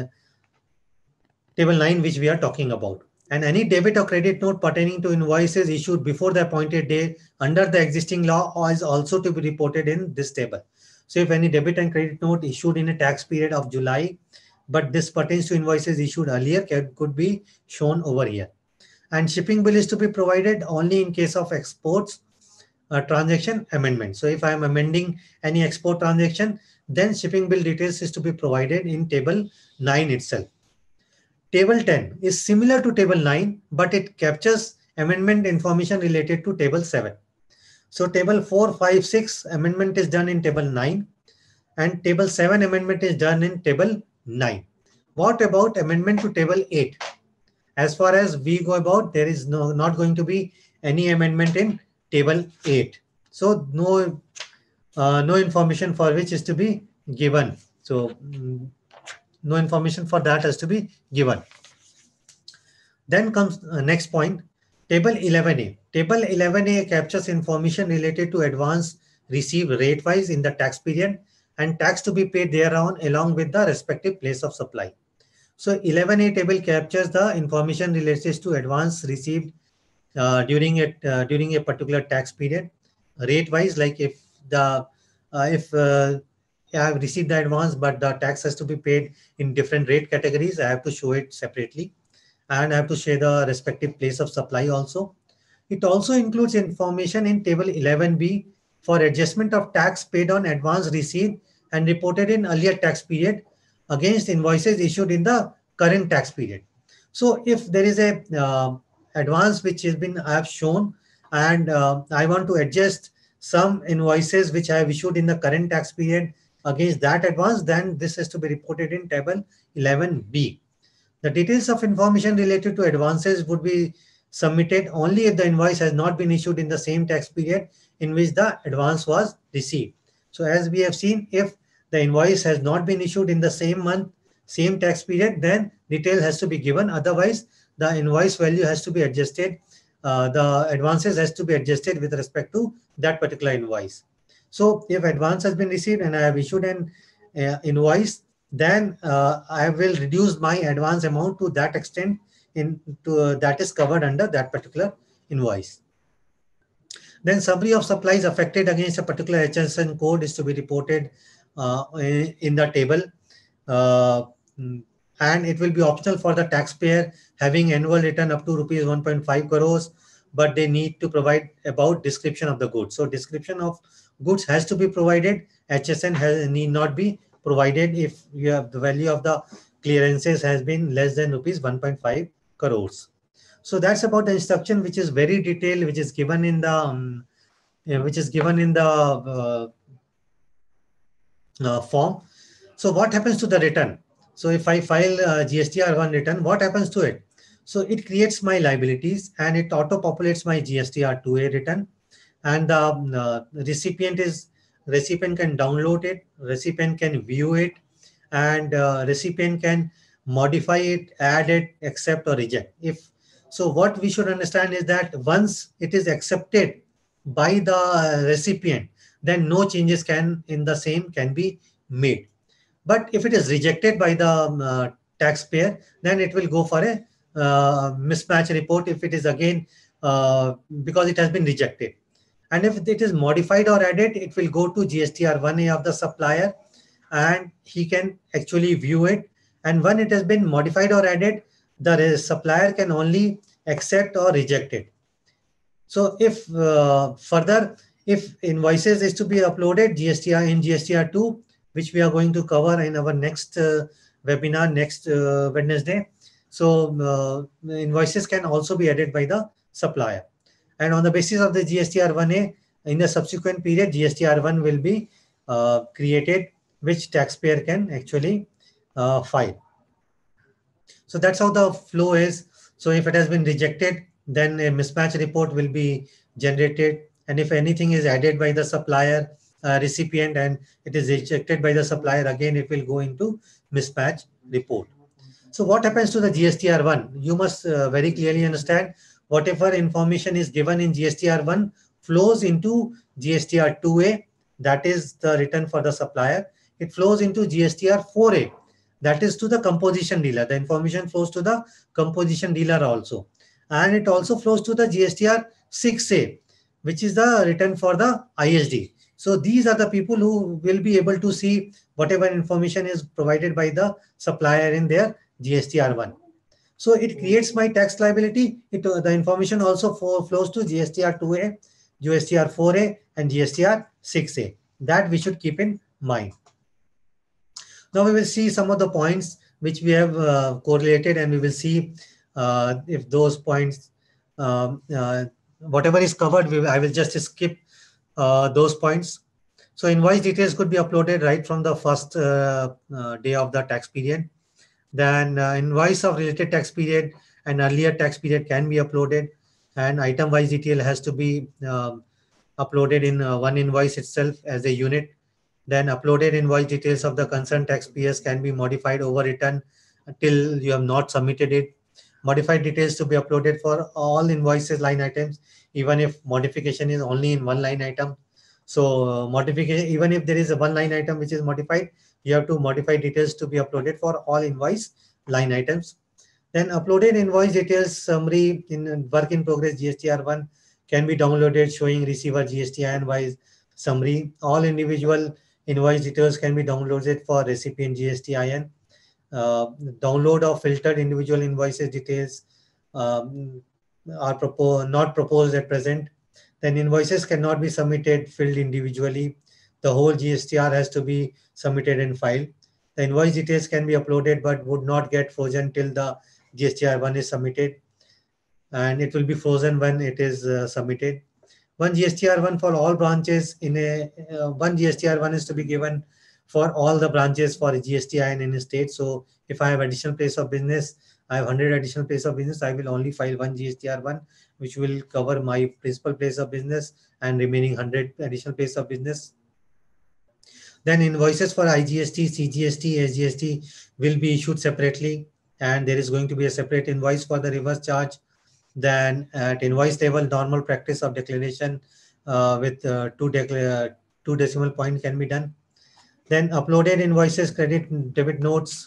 table nine, which we are talking about. And any debit or credit note pertaining to invoices issued before the appointed date under the existing law is also to be reported in this table. So if any debit and credit note issued in a tax period of July, but this pertains to invoices issued earlier, can, could be shown over here. And shipping bill is to be provided only in case of exports uh, transaction amendment. So if I am amending any export transaction, then shipping bill details is to be provided in table nine itself. Table ten is similar to table nine, but it captures amendment information related to table seven. So table four, five, six amendment is done in table nine, and table seven amendment is done in table nine. What about amendment to table eight? As far as we go about, there is no not going to be any amendment in table eight. So no, uh, no information for which is to be given. So mm, no information for that has to be given. Then comes uh, next point, table eleven A. Table eleven A captures information related to advance received rate-wise in the tax period and tax to be paid thereon along with the respective place of supply. So eleven A table captures the information related to advance received uh, during a uh, during a particular tax period, rate-wise. Like if the uh, if uh, I have received the advance, but the tax has to be paid in different rate categories, I have to show it separately, and I have to share the respective place of supply also. It also includes information in table eleven B for adjustment of tax paid on advance received and reported in earlier tax period against invoices issued in the current tax period. So if there is a uh, advance which has been I have shown, and uh, I want to adjust some invoices which I have issued in the current tax period against that advance, then this has to be reported in table eleven B. The details of information related to advances would be submitted only if the invoice has not been issued in the same tax period in which the advance was received. So as we have seen, if the invoice has not been issued in the same month, same tax period, then detail has to be given. Otherwise, the invoice value has to be adjusted. Uh, the advances has to be adjusted with respect to that particular invoice. So if advance has been received and I have issued an uh, invoice, then uh, I will reduce my advance amount to that extent in to, uh, that is covered under that particular invoice. Then summary of supplies affected against a particular H S N code is to be reported uh, in the table, uh, and it will be optional for the taxpayer having annual return up to rupees one point five crores, but they need to provide about description of the goods. So description of goods has to be provided. H S N has, need not be provided if you have the value of the clearances has been less than rupees one point five crores. So that's about the instruction, which is very detailed, which is given in the um, uh, which is given in the uh, uh, form. So what happens to the return? So if I file uh, G S T R one return, what happens to it? So it creates my liabilities and it auto populates my G S T R two A return, and the um, uh, recipient is recipient can download it, recipient can view it, and uh, recipient can modify it, add it, accept or reject. If so, what we should understand is that once it is accepted by the recipient, then no changes can in the same can be made. But if it is rejected by the um, uh, taxpayer, then it will go for a uh, mismatch report if it is again uh, because it has been rejected. And if it is modified or added, it will go to G S T R one A of the supplier and he can actually view it. And when it has been modified or added, the supplier can only accept or reject it. So if uh, further, if invoices is to be uploaded G S T R in G S T R two, which we are going to cover in our next uh, webinar next uh, Wednesday. So uh, invoices can also be added by the supplier. And on the basis of the G S T R one A, in the subsequent period, G S T R one will be uh, created, which taxpayer can actually uh, file. So that's how the flow is. So if it has been rejected, then a mismatch report will be generated. And if anything is added by the supplier uh, recipient and it is rejected by the supplier, again, it will go into mismatch report. So what happens to the G S T R one? You must uh, very clearly understand whatever information is given in G S T R one flows into G S T R two A, that is the return for the supplier. It flows into G S T R four A, that is to the composition dealer. The information flows to the composition dealer also. And it also flows to the G S T R six A, which is the return for the I S D. So these are the people who will be able to see whatever information is provided by the supplier in their G S T R one. So it creates my tax liability. It, uh, the information also flows to G S T R two A, G S T R four A, and G S T R six A. That we should keep in mind. Now we will see some of the points which we have uh, correlated, and we will see uh, if those points, um, uh, whatever is covered, we, I will just skip uh, those points. So invoice details could be uploaded right from the first uh, uh, day of the tax period. Then uh, invoice of related tax period and earlier tax period can be uploaded, and item-wise detail has to be um, uploaded in uh, one invoice itself as a unit. Then uploaded invoice details of the concerned taxpayers can be modified over return until you have not submitted it. Modified details to be uploaded for all invoices line items, even if modification is only in one line item. So uh, modification, even if there is a one line item which is modified, you have to modify details to be uploaded for all invoice line items. Then uploaded invoice details summary in work in progress G S T R one can be downloaded showing receiver G S T I N wise summary. All individual invoice details can be downloaded for recipient G S T I N. Uh, download of filtered individual invoices details um, are proposed, not proposed at present. Then invoices cannot be submitted filled individually. The whole G S T R has to be submitted and filed. The invoice details can be uploaded but would not get frozen till the G S T R one is submitted, and it will be frozen when it is uh, submitted. One G S T R one for all branches in a uh, one G S T R one is to be given for all the branches for G S T I N in a state. So if I have additional place of business, I have one hundred additional place of business, I will only file one G S T R one, which will cover my principal place of business and remaining one hundred additional place of business. Then invoices for I G S T, C G S T, S G S T will be issued separately, and there is going to be a separate invoice for the reverse charge. Then at invoice level, normal practice of declaration uh, with uh, two, decla two decimal point can be done. Then uploaded invoices, credit, debit notes,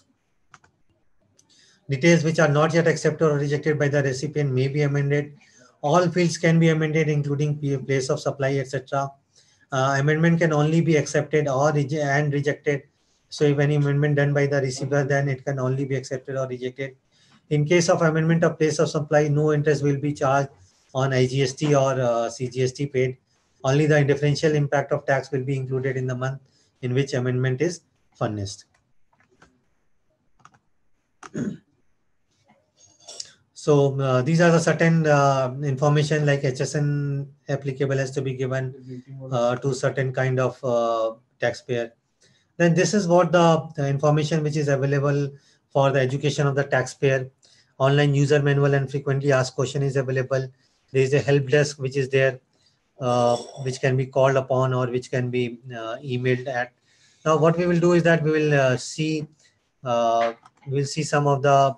details which are not yet accepted or rejected by the recipient may be amended. All fields can be amended, including place of supply, et cetera. Uh, amendment can only be accepted or rege and rejected. So if any amendment done by the receiver, then it can only be accepted or rejected. In case of amendment of place of supply, no interest will be charged on I G S T or uh, C G S T paid. Only the differential impact of tax will be included in the month in which amendment is furnished. So uh, these are the certain uh, information like H S N applicable has to be given uh, to certain kind of uh, taxpayer. Then this is what the, the information which is available for the education of the taxpayer. Online user manual and frequently asked question is available. There is a help desk which is there, uh, which can be called upon or which can be uh, emailed at. Now what we will do is that we will uh, see uh, we'll see some of the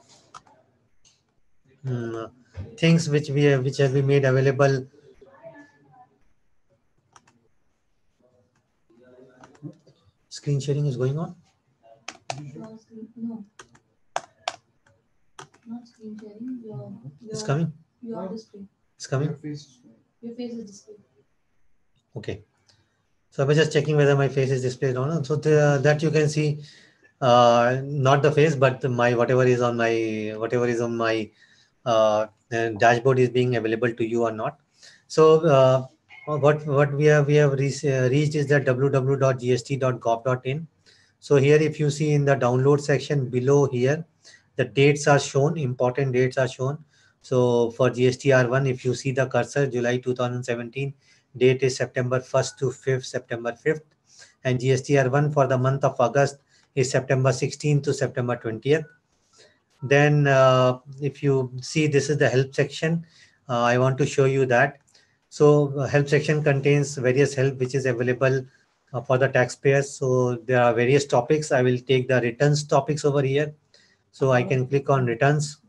um, things which we have, which have been made available. Screen sharing is going on. No, screen, no. Not screen sharing. Your, your, it's coming. Your display. It's coming. Your face, your face is displayed. Okay. So I was just checking whether my face is displayed or not. So the, that you can see, uh, not the face, but my whatever is on my whatever is on my uh, dashboard is being available to you or not. So uh, what what we have we have reached, uh, reached is that w w w dot g s t dot gov dot in. So here, if you see in the download section below here, the dates are shown. Important dates are shown. So for G S T R one, if you see the cursor, July two thousand seventeen, date is September first to fifth, September fifth, and G S T R one for the month of August is September sixteenth to September twentieth. Then uh, if you see, this is the help section. Uh, I want to show you that. So uh, help section contains various help which is available uh, for the taxpayers. So there are various topics. I will take the returns topics over here. So I can click on returns.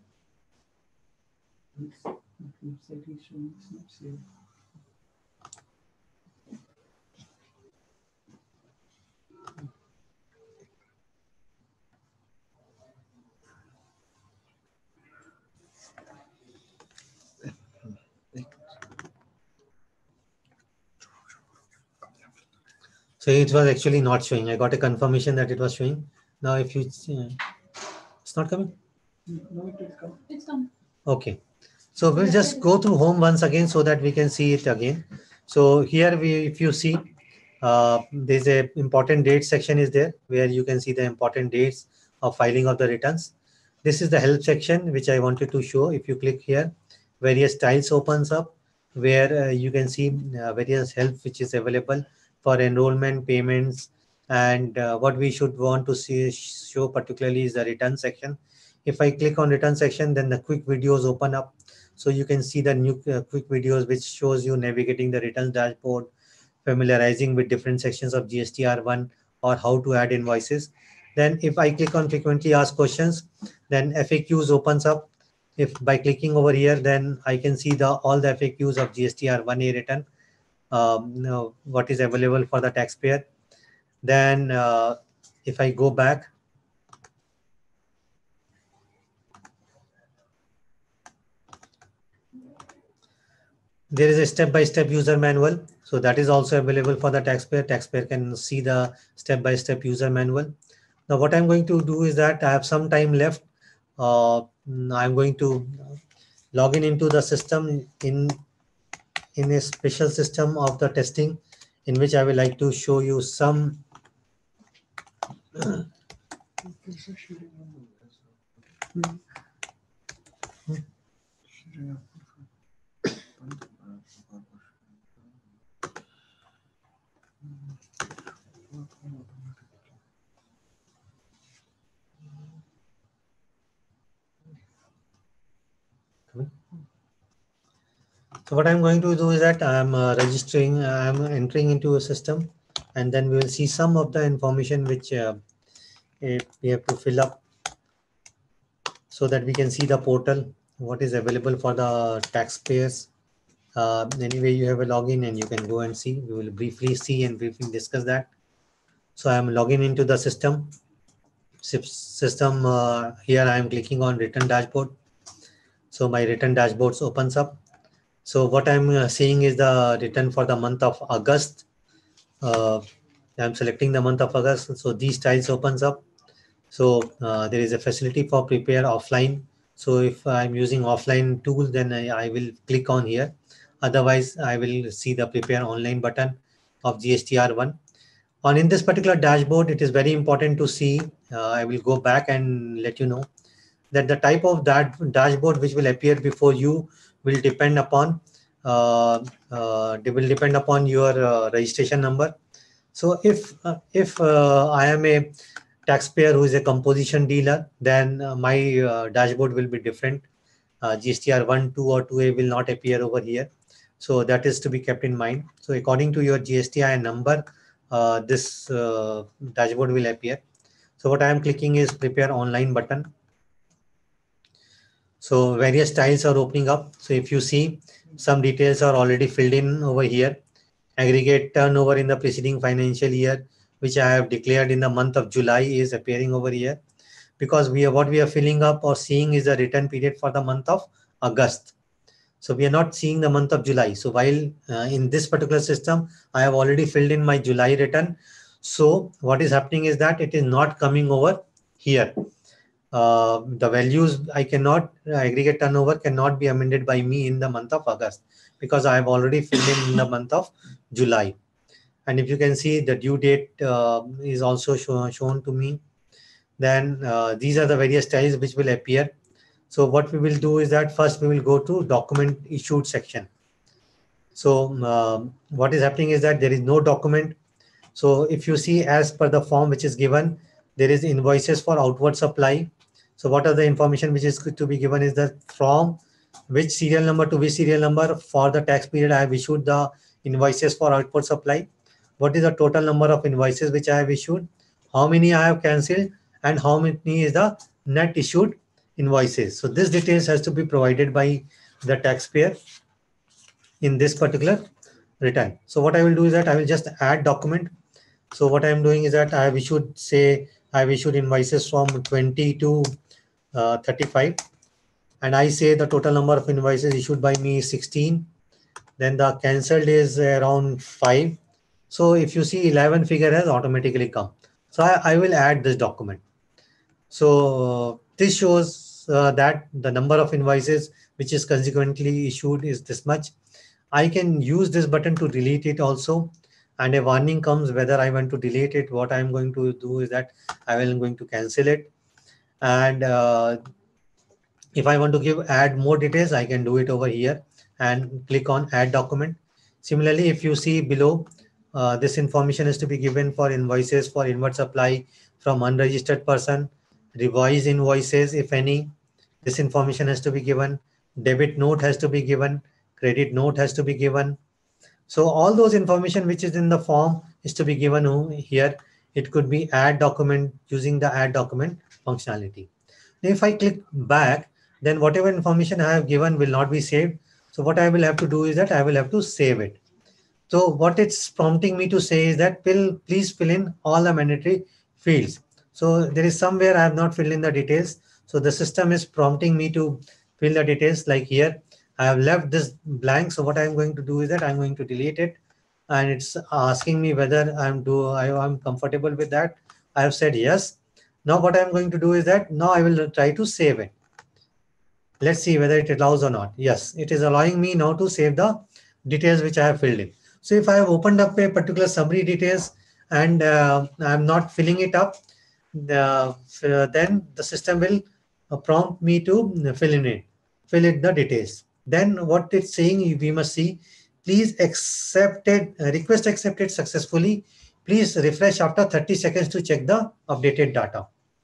So it was actually not showing. I got a confirmation that it was showing. Now if you, uh, it's not coming? No, it is coming. It's coming. Okay. So we'll just go through home once again so that we can see it again. So here we, if you see, uh, there's a important date section is there where you can see the important dates of filing of the returns. This is the help section which I wanted to show. If you click here, various tiles opens up where uh, you can see uh, various help which is available for enrollment, payments, and uh, what we should want to see show particularly is the return section. If I click on return section, then the quick videos open up. So you can see the new uh, quick videos which shows you navigating the returns dashboard, familiarizing with different sections of G S T R one, or how to add invoices. Then if I click on frequently asked questions, then F A Qs opens up. If by clicking over here, then I can see the all the F A Qs of G S T R one A return, um, you know, what is available for the taxpayer. Then uh, if I go back, there is a step-by-step user manual. So that is also available for the taxpayer. Taxpayer can see the step-by-step user manual. Now what I'm going to do is that I have some time left. Uh, I'm going to log in into the system in, in a special system of the testing in which I would like to show you some So what I'm going to do is that I'm uh, registering, I'm entering into a system, and then we will see some of the information which uh, we have to fill up so that we can see the portal, what is available for the taxpayers. Uh, anyway, you have a login and you can go and see. We will briefly see and briefly discuss that. So I'm logging into the system. System uh, here I am clicking on return dashboard. So my return dashboards opens up. So what I'm uh, seeing is the return for the month of August. Uh, I'm selecting the month of August. So these tiles opens up. So uh, there is a facility for prepare offline. So if I'm using offline tool, then I, I will click on here. Otherwise, I will see the prepare online button of G S T R one. On in this particular dashboard, it is very important to see. Uh, I will go back and let you know that the type of that dashboard which will appear before you will depend upon uh, uh, it will depend upon your uh, registration number. So if uh, if uh, I am a taxpayer who is a composition dealer, then uh, my uh, dashboard will be different. Uh, G S T R one, two, or two A will not appear over here. So that is to be kept in mind. So according to your G S T I N number, uh, this uh, dashboard will appear. So what I am clicking is prepare online button. So various tiles are opening up. So if you see, some details are already filled in over here. Aggregate turnover in the preceding financial year, which I have declared in the month of July, is appearing over here, because we are what we are filling up or seeing is the return period for the month of August. So we are not seeing the month of July. So while uh, in this particular system, I have already filled in my July return. So what is happening is that it is not coming over here. Uh, the values I cannot uh, aggregate turnover cannot be amended by me in the month of August, because I have already filled in, in the month of July. And if you can see, the due date uh, is also show, shown to me. Then uh, these are the various styles which will appear. So what we will do is that first we will go to document issued section. So um, what is happening is that there is no document. So if you see, as per the form which is given, there is invoices for outward supply. So what are the information which is to be given is that from which serial number to which serial number for the tax period I have issued the invoices for outward supply. What is the total number of invoices which I have issued, how many I have cancelled, and how many is the net issued invoices. So this details has to be provided by the taxpayer in this particular return. So what I will do is that I will just add document. So what I'm doing is that I have issued, say, I have issued invoices from twenty to uh, thirty-five, and I say the total number of invoices issued by me is sixteen. Then the cancelled is around five. So if you see, eleven figure has automatically come. So I, I will add this document. So uh, this shows uh, that the number of invoices which is consequently issued is this much. I can use this button to delete it also, and a warning comes whether I want to delete it. What I'm going to do is that I will going to cancel it, and uh, if I want to give add more details, I can do it over here and click on add document. Similarly, if you see below, uh, this information is to be given for invoices for inward supply from unregistered person, revise invoices if any. This information has to be given. Debit note has to be given. Credit note has to be given. So all those information which is in the form is to be given here. It could be add document using the add document functionality. If I click back, then whatever information I have given will not be saved. So what I will have to do is that I will have to save it. So what it's prompting me to say is that please fill in all the mandatory fields. So there is somewhere I have not filled in the details. So the system is prompting me to fill the details, like here. I have left this blank. So what I'm going to do is that I'm going to delete it. And it's asking me whether I'm do I, I'm comfortable with that. I have said yes. Now what I'm going to do is that now I will try to save it. Let's see whether it allows or not. Yes, it is allowing me now to save the details which I have filled in. So if I have opened up a particular summary details and uh, I'm not filling it up, uh, then the system will uh, prompt me to fill in it, fill in the details. Then what it's saying, we must see, please accepted, uh, request accepted successfully. Please refresh after thirty seconds to check the updated data.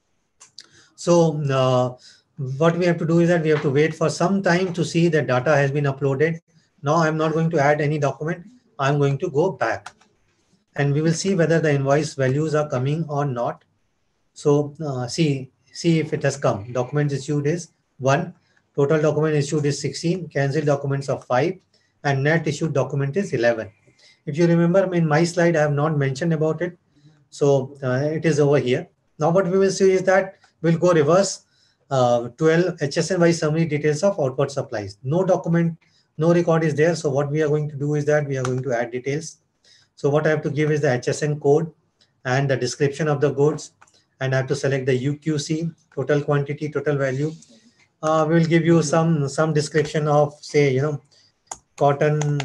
So uh, what we have to do is that we have to wait for some time to see that data has been uploaded. Now I'm not going to add any document. I'm going to go back and we will see whether the invoice values are coming or not. So uh, see, see if it has come. Documents issued is one, total document issued is sixteen, cancelled documents are five, and net issued document is eleven. If you remember in my slide, I have not mentioned about it. So uh, it is over here. Now what we will see is that we'll go reverse. Uh, twelve H S N Y summary details of outward supplies. No document, no record is there. So what we are going to do is that we are going to add details. So what I have to give is the H S N code and the description of the goods. And I have to select the U Q C, total quantity, total value. Uh, we will give you some, some description of, say, you know, cotton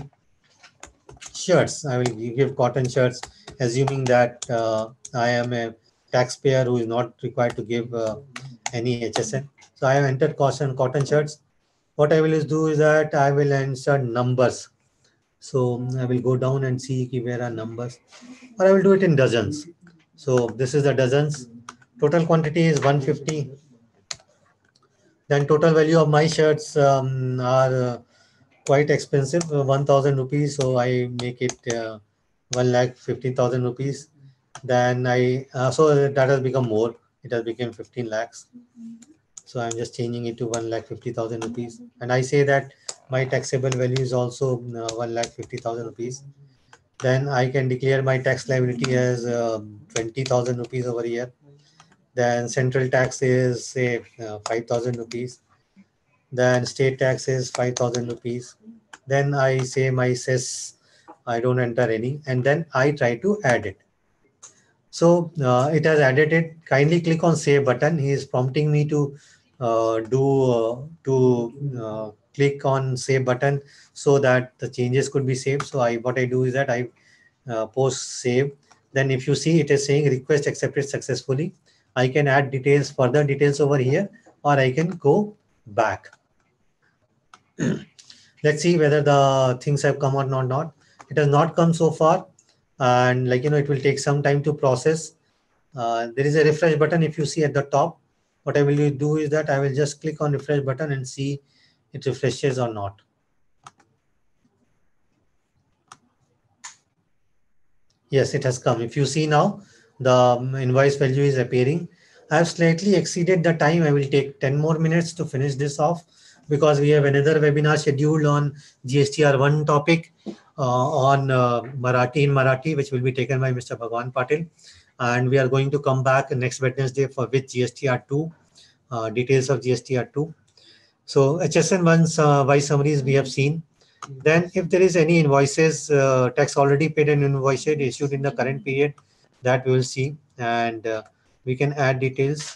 shirts. I will give cotton shirts, assuming that uh, I am a taxpayer who is not required to give uh, any H S N. So I have entered cost and cotton shirts. What I will is do is that I will insert numbers. So I will go down and see where are numbers, or I will do it in dozens. So this is the dozens. Total quantity is one hundred fifty. Then total value of my shirts um, are uh, quite expensive, uh, one thousand rupees. So I make it uh, one lakh fifteen thousand rupees. Then I uh, so that has become more. It has become fifteen lakhs. So I'm just changing it to one lakh fifty thousand rupees. And I say that my taxable value is also uh, one lakh fifty thousand rupees. Then I can declare my tax liability as uh, twenty thousand rupees over here. Then central tax is say uh, five thousand rupees. Then state tax is five thousand rupees. Then I say my cess, I don't enter any, and then I try to add it. So uh, it has added it. Kindly click on save button. He is prompting me to uh, do uh, to uh, click on save button so that the changes could be saved. So I what I do is that I uh, post save. Then if you see it is saying request accepted successfully. I can add details, further details over here, or I can go back. Let's see whether the things have come or not. Not. It has not come so far, and like you know, it will take some time to process. Uh, there is a refresh button if you see at the top. What I will do is that I will just click on refresh button and see it refreshes or not. Yes, it has come. If you see now, the invoice value is appearing. I have slightly exceeded the time. I will take ten more minutes to finish this off because we have another webinar scheduled on G S T R one topic uh, on uh, Marathi in Marathi, which will be taken by Mister Bhagwan Patil. And we are going to come back next Wednesday for with G S T R two, uh, details of G S T R two. So H S N one's uh, wise summaries we have seen. Then if there is any invoices, uh, tax already paid and invoice issued in the current period, that we will see, and uh, we can add details.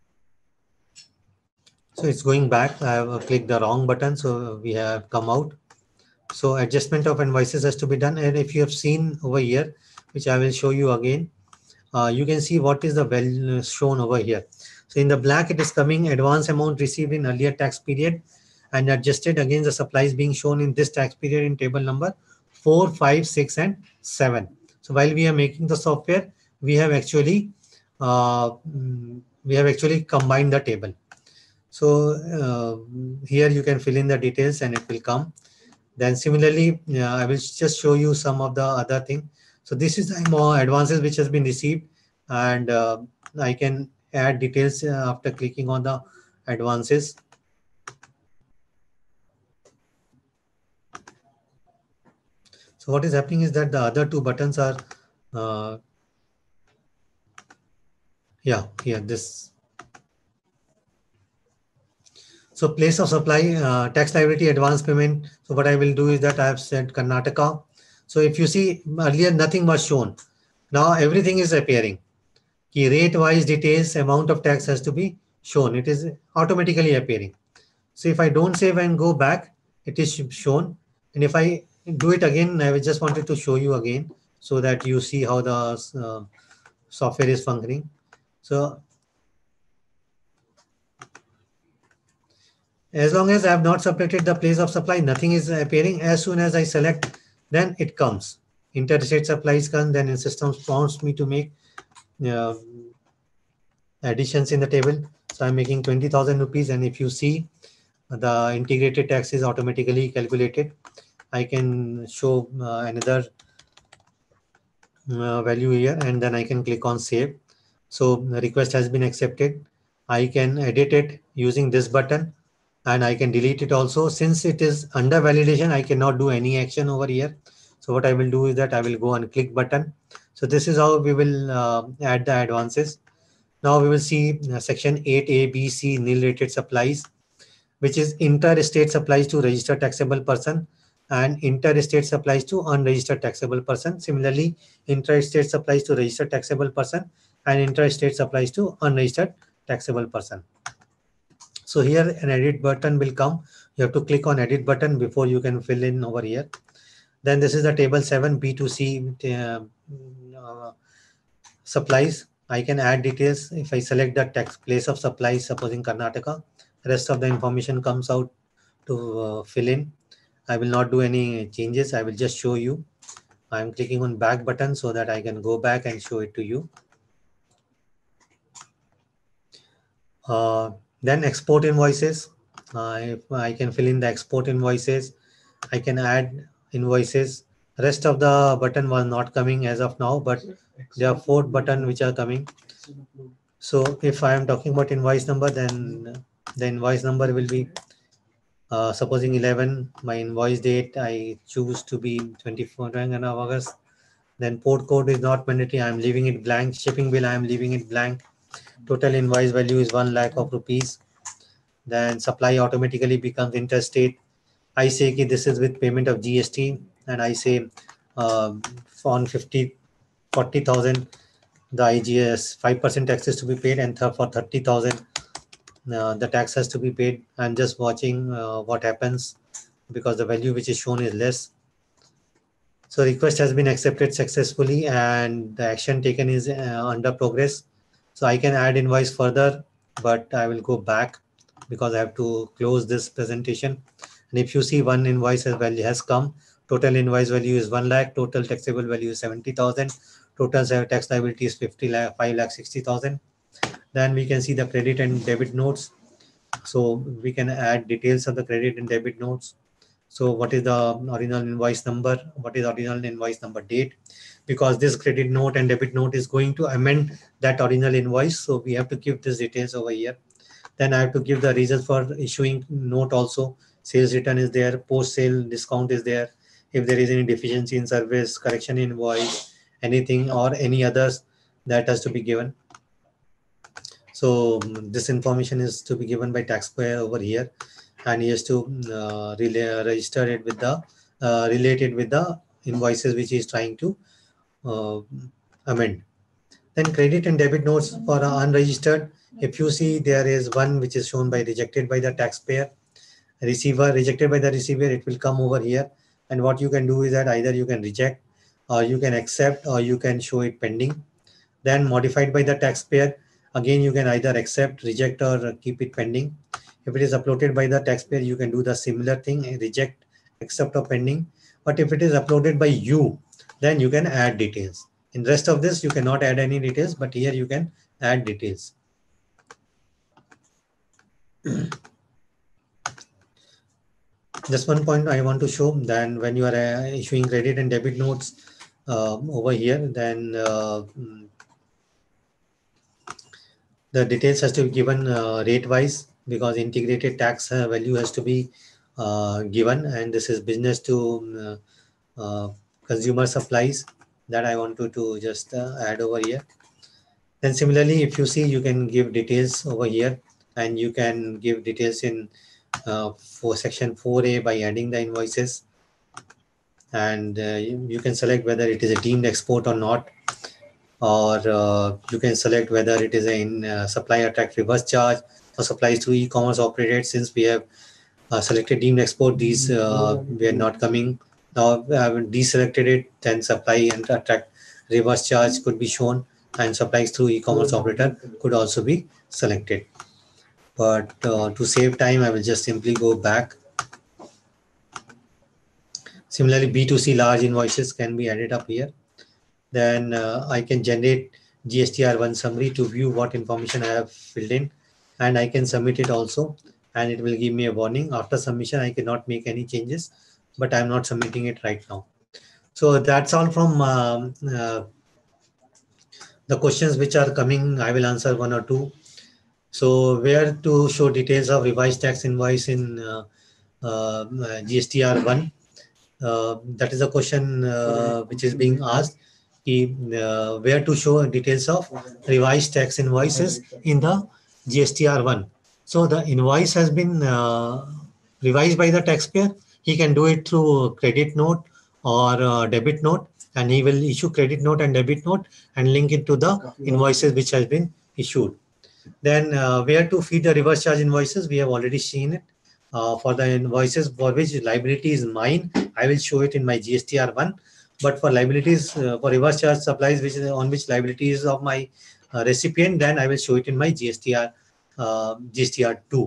So it's going back. I have clicked the wrong button, so we have come out. So adjustment of invoices has to be done. And if you have seen over here, which I will show you again, uh, you can see what is the value shown over here. So in the black, it is coming advance amount received in earlier tax period and adjusted against the supplies being shown in this tax period in table number four, five, six, and seven. So while we are making the software, we have actually uh, we have actually combined the table. So uh, here you can fill in the details and it will come. Then similarly, uh, I will just show you some of the other thing. So this is the more advances which has been received, and uh, I can add details uh, after clicking on the advances. So what is happening is that the other two buttons are, uh, yeah, here this. So place of supply, uh, tax liability advance payment. So what I will do is that I have said Karnataka. So if you see earlier, nothing was shown. Now everything is appearing. Key rate wise details, amount of tax has to be shown. It is automatically appearing. So if I don't save and go back, it is shown. And if I do it again, I just wanted to show you again so that you see how the uh, software is functioning. So as long as I have not separated the place of supply, nothing is appearing. As soon as I select, then it comes. Interstate supplies come, then in system prompts me to make uh, additions in the table. So I'm making twenty thousand rupees. And if you see, the integrated tax is automatically calculated. I can show uh, another uh, value here, and then I can click on save. So the request has been accepted. I can edit it using this button, and I can delete it also. Since it is under validation, I cannot do any action over here. So what I will do is that I will go and click button. So this is how we will uh, add the advances. Now we will see uh, section eight A, B, C, nil rated supplies, which is inter-state supplies to registered taxable person and inter-state supplies to unregistered taxable person. Similarly, intra-state supplies to registered taxable person and inter-state supplies to unregistered taxable person. So here an edit button will come. You have to click on edit button before you can fill in over here. Then this is the table seven B two C uh, uh, supplies. I can add details. If I select the tax place of supply, supposing Karnataka, rest of the information comes out to uh, fill in. I will not do any changes. I will just show you. I'm clicking on back button so that I can go back and show it to you. Uh, then export invoices. Uh, if I can fill in the export invoices. I can add invoices. Rest of the button was not coming as of now, but there are four buttons which are coming. So if I am talking about invoice number, then the invoice number will be uh, supposing eleven. My invoice date I choose to be twenty-fourth of August. Then port code is not mandatory. I am leaving it blank. Shipping bill I am leaving it blank. Total invoice value is one lakh of rupees. Then supply automatically becomes interstate. I say ki this is with payment of G S T, and I say uh, on fifty, forty thousand, the I G S five percent tax is to be paid, and for thirty thousand, uh, the tax has to be paid. I'm just watching uh, what happens because the value which is shown is less. So request has been accepted successfully and the action taken is uh, under progress. So I can add invoice further, but I will go back because I have to close this presentation. And if you see one invoice as value has come, total invoice value is one lakh, total taxable value is seventy thousand, total tax liability is fifty lakh, five lakh sixty thousand. Then we can see the credit and debit notes. So we can add details of the credit and debit notes. So what is the original invoice number? What is the original invoice number date? Because this credit note and debit note is going to amend that original invoice. So we have to give these details over here. Then I have to give the reasons for issuing note also. Sales return is there, post sale discount is there. If there is any deficiency in service, correction invoice, anything or any others, that has to be given. So this information is to be given by taxpayer over here, and he has to uh, relay, register it with the uh, related with the invoices which he is trying to uh, amend. Then credit and debit notes for unregistered. If you see, there is one which is shown by rejected by the taxpayer, receiver, rejected by the receiver, it will come over here. And what you can do is that either you can reject or you can accept or you can show it pending. Then modified by the taxpayer, again you can either accept, reject or keep it pending. If it is uploaded by the taxpayer, you can do the similar thing, reject, accept or pending. But if it is uploaded by you, then you can add details. In rest of this, you cannot add any details, but here you can add details. Just one point I want to show, then when you are uh, issuing credit and debit notes uh, over here, then uh, the details has to be given uh, rate wise, because integrated tax uh, value has to be uh, given, and this is business to uh, uh, consumer supplies that I wanted to just uh, add over here. Then similarly, if you see, you can give details over here, and you can give details in uh, for section four A by adding the invoices, and uh, you, you can select whether it is a deemed export or not, or uh, you can select whether it is in uh, supplier tax reverse charge or supplies to e-commerce operated. Since we have uh, selected deemed export, these uh, we are not coming. Now I have deselected it, then supply and attract reverse charge could be shown, and supplies through e-commerce operator could also be selected. But uh, to save time, I will just simply go back. Similarly, B two C large invoices can be added up here. Then uh, I can generate G S T R one summary to view what information I have filled in, and I can submit it also, and it will give me a warning. After submission, I cannot make any changes, but I'm not submitting it right now. So that's all from um, uh, the questions which are coming. I will answer one or two. So where to show details of revised tax invoice in uh, uh, G S T R one? Uh, that is a question uh, which is being asked. Uh, where to show details of revised tax invoices in the G S T R one. So the invoice has been uh, revised by the taxpayer. He can do it through credit note or uh, debit note, and he will issue credit note and debit note and link it to the invoices which has been issued. Then uh, where to feed the reverse charge invoices, we have already seen it. Uh, for the invoices for which liability is mine, I will show it in my G S T R one. But for liabilities uh, for reverse charge supplies, which is on which liability is of my uh, recipient, then I will show it in my G S T R uh, G S T R two.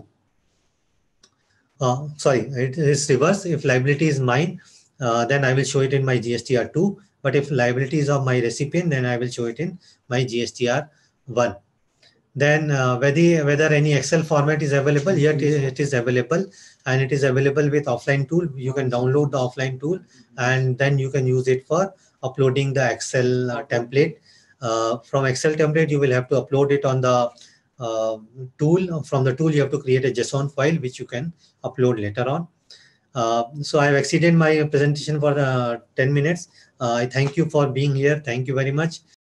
Uh, sorry, it is reverse. If liability is mine, uh, then I will show it in my G S T R two. But if liability is of my recipient, then I will show it in my G S T R one. Then uh, whether, whether any Excel format is available, yet it is available, and it is available with offline tool. You can download the offline tool, and then you can use it for uploading the Excel uh, template. Uh, from Excel template, you will have to upload it on the uh, tool. From the tool, you have to create a JSON file, which you can upload later on. Uh, so I have exceeded my presentation for uh, ten minutes. Uh, I thank you for being here. Thank you very much.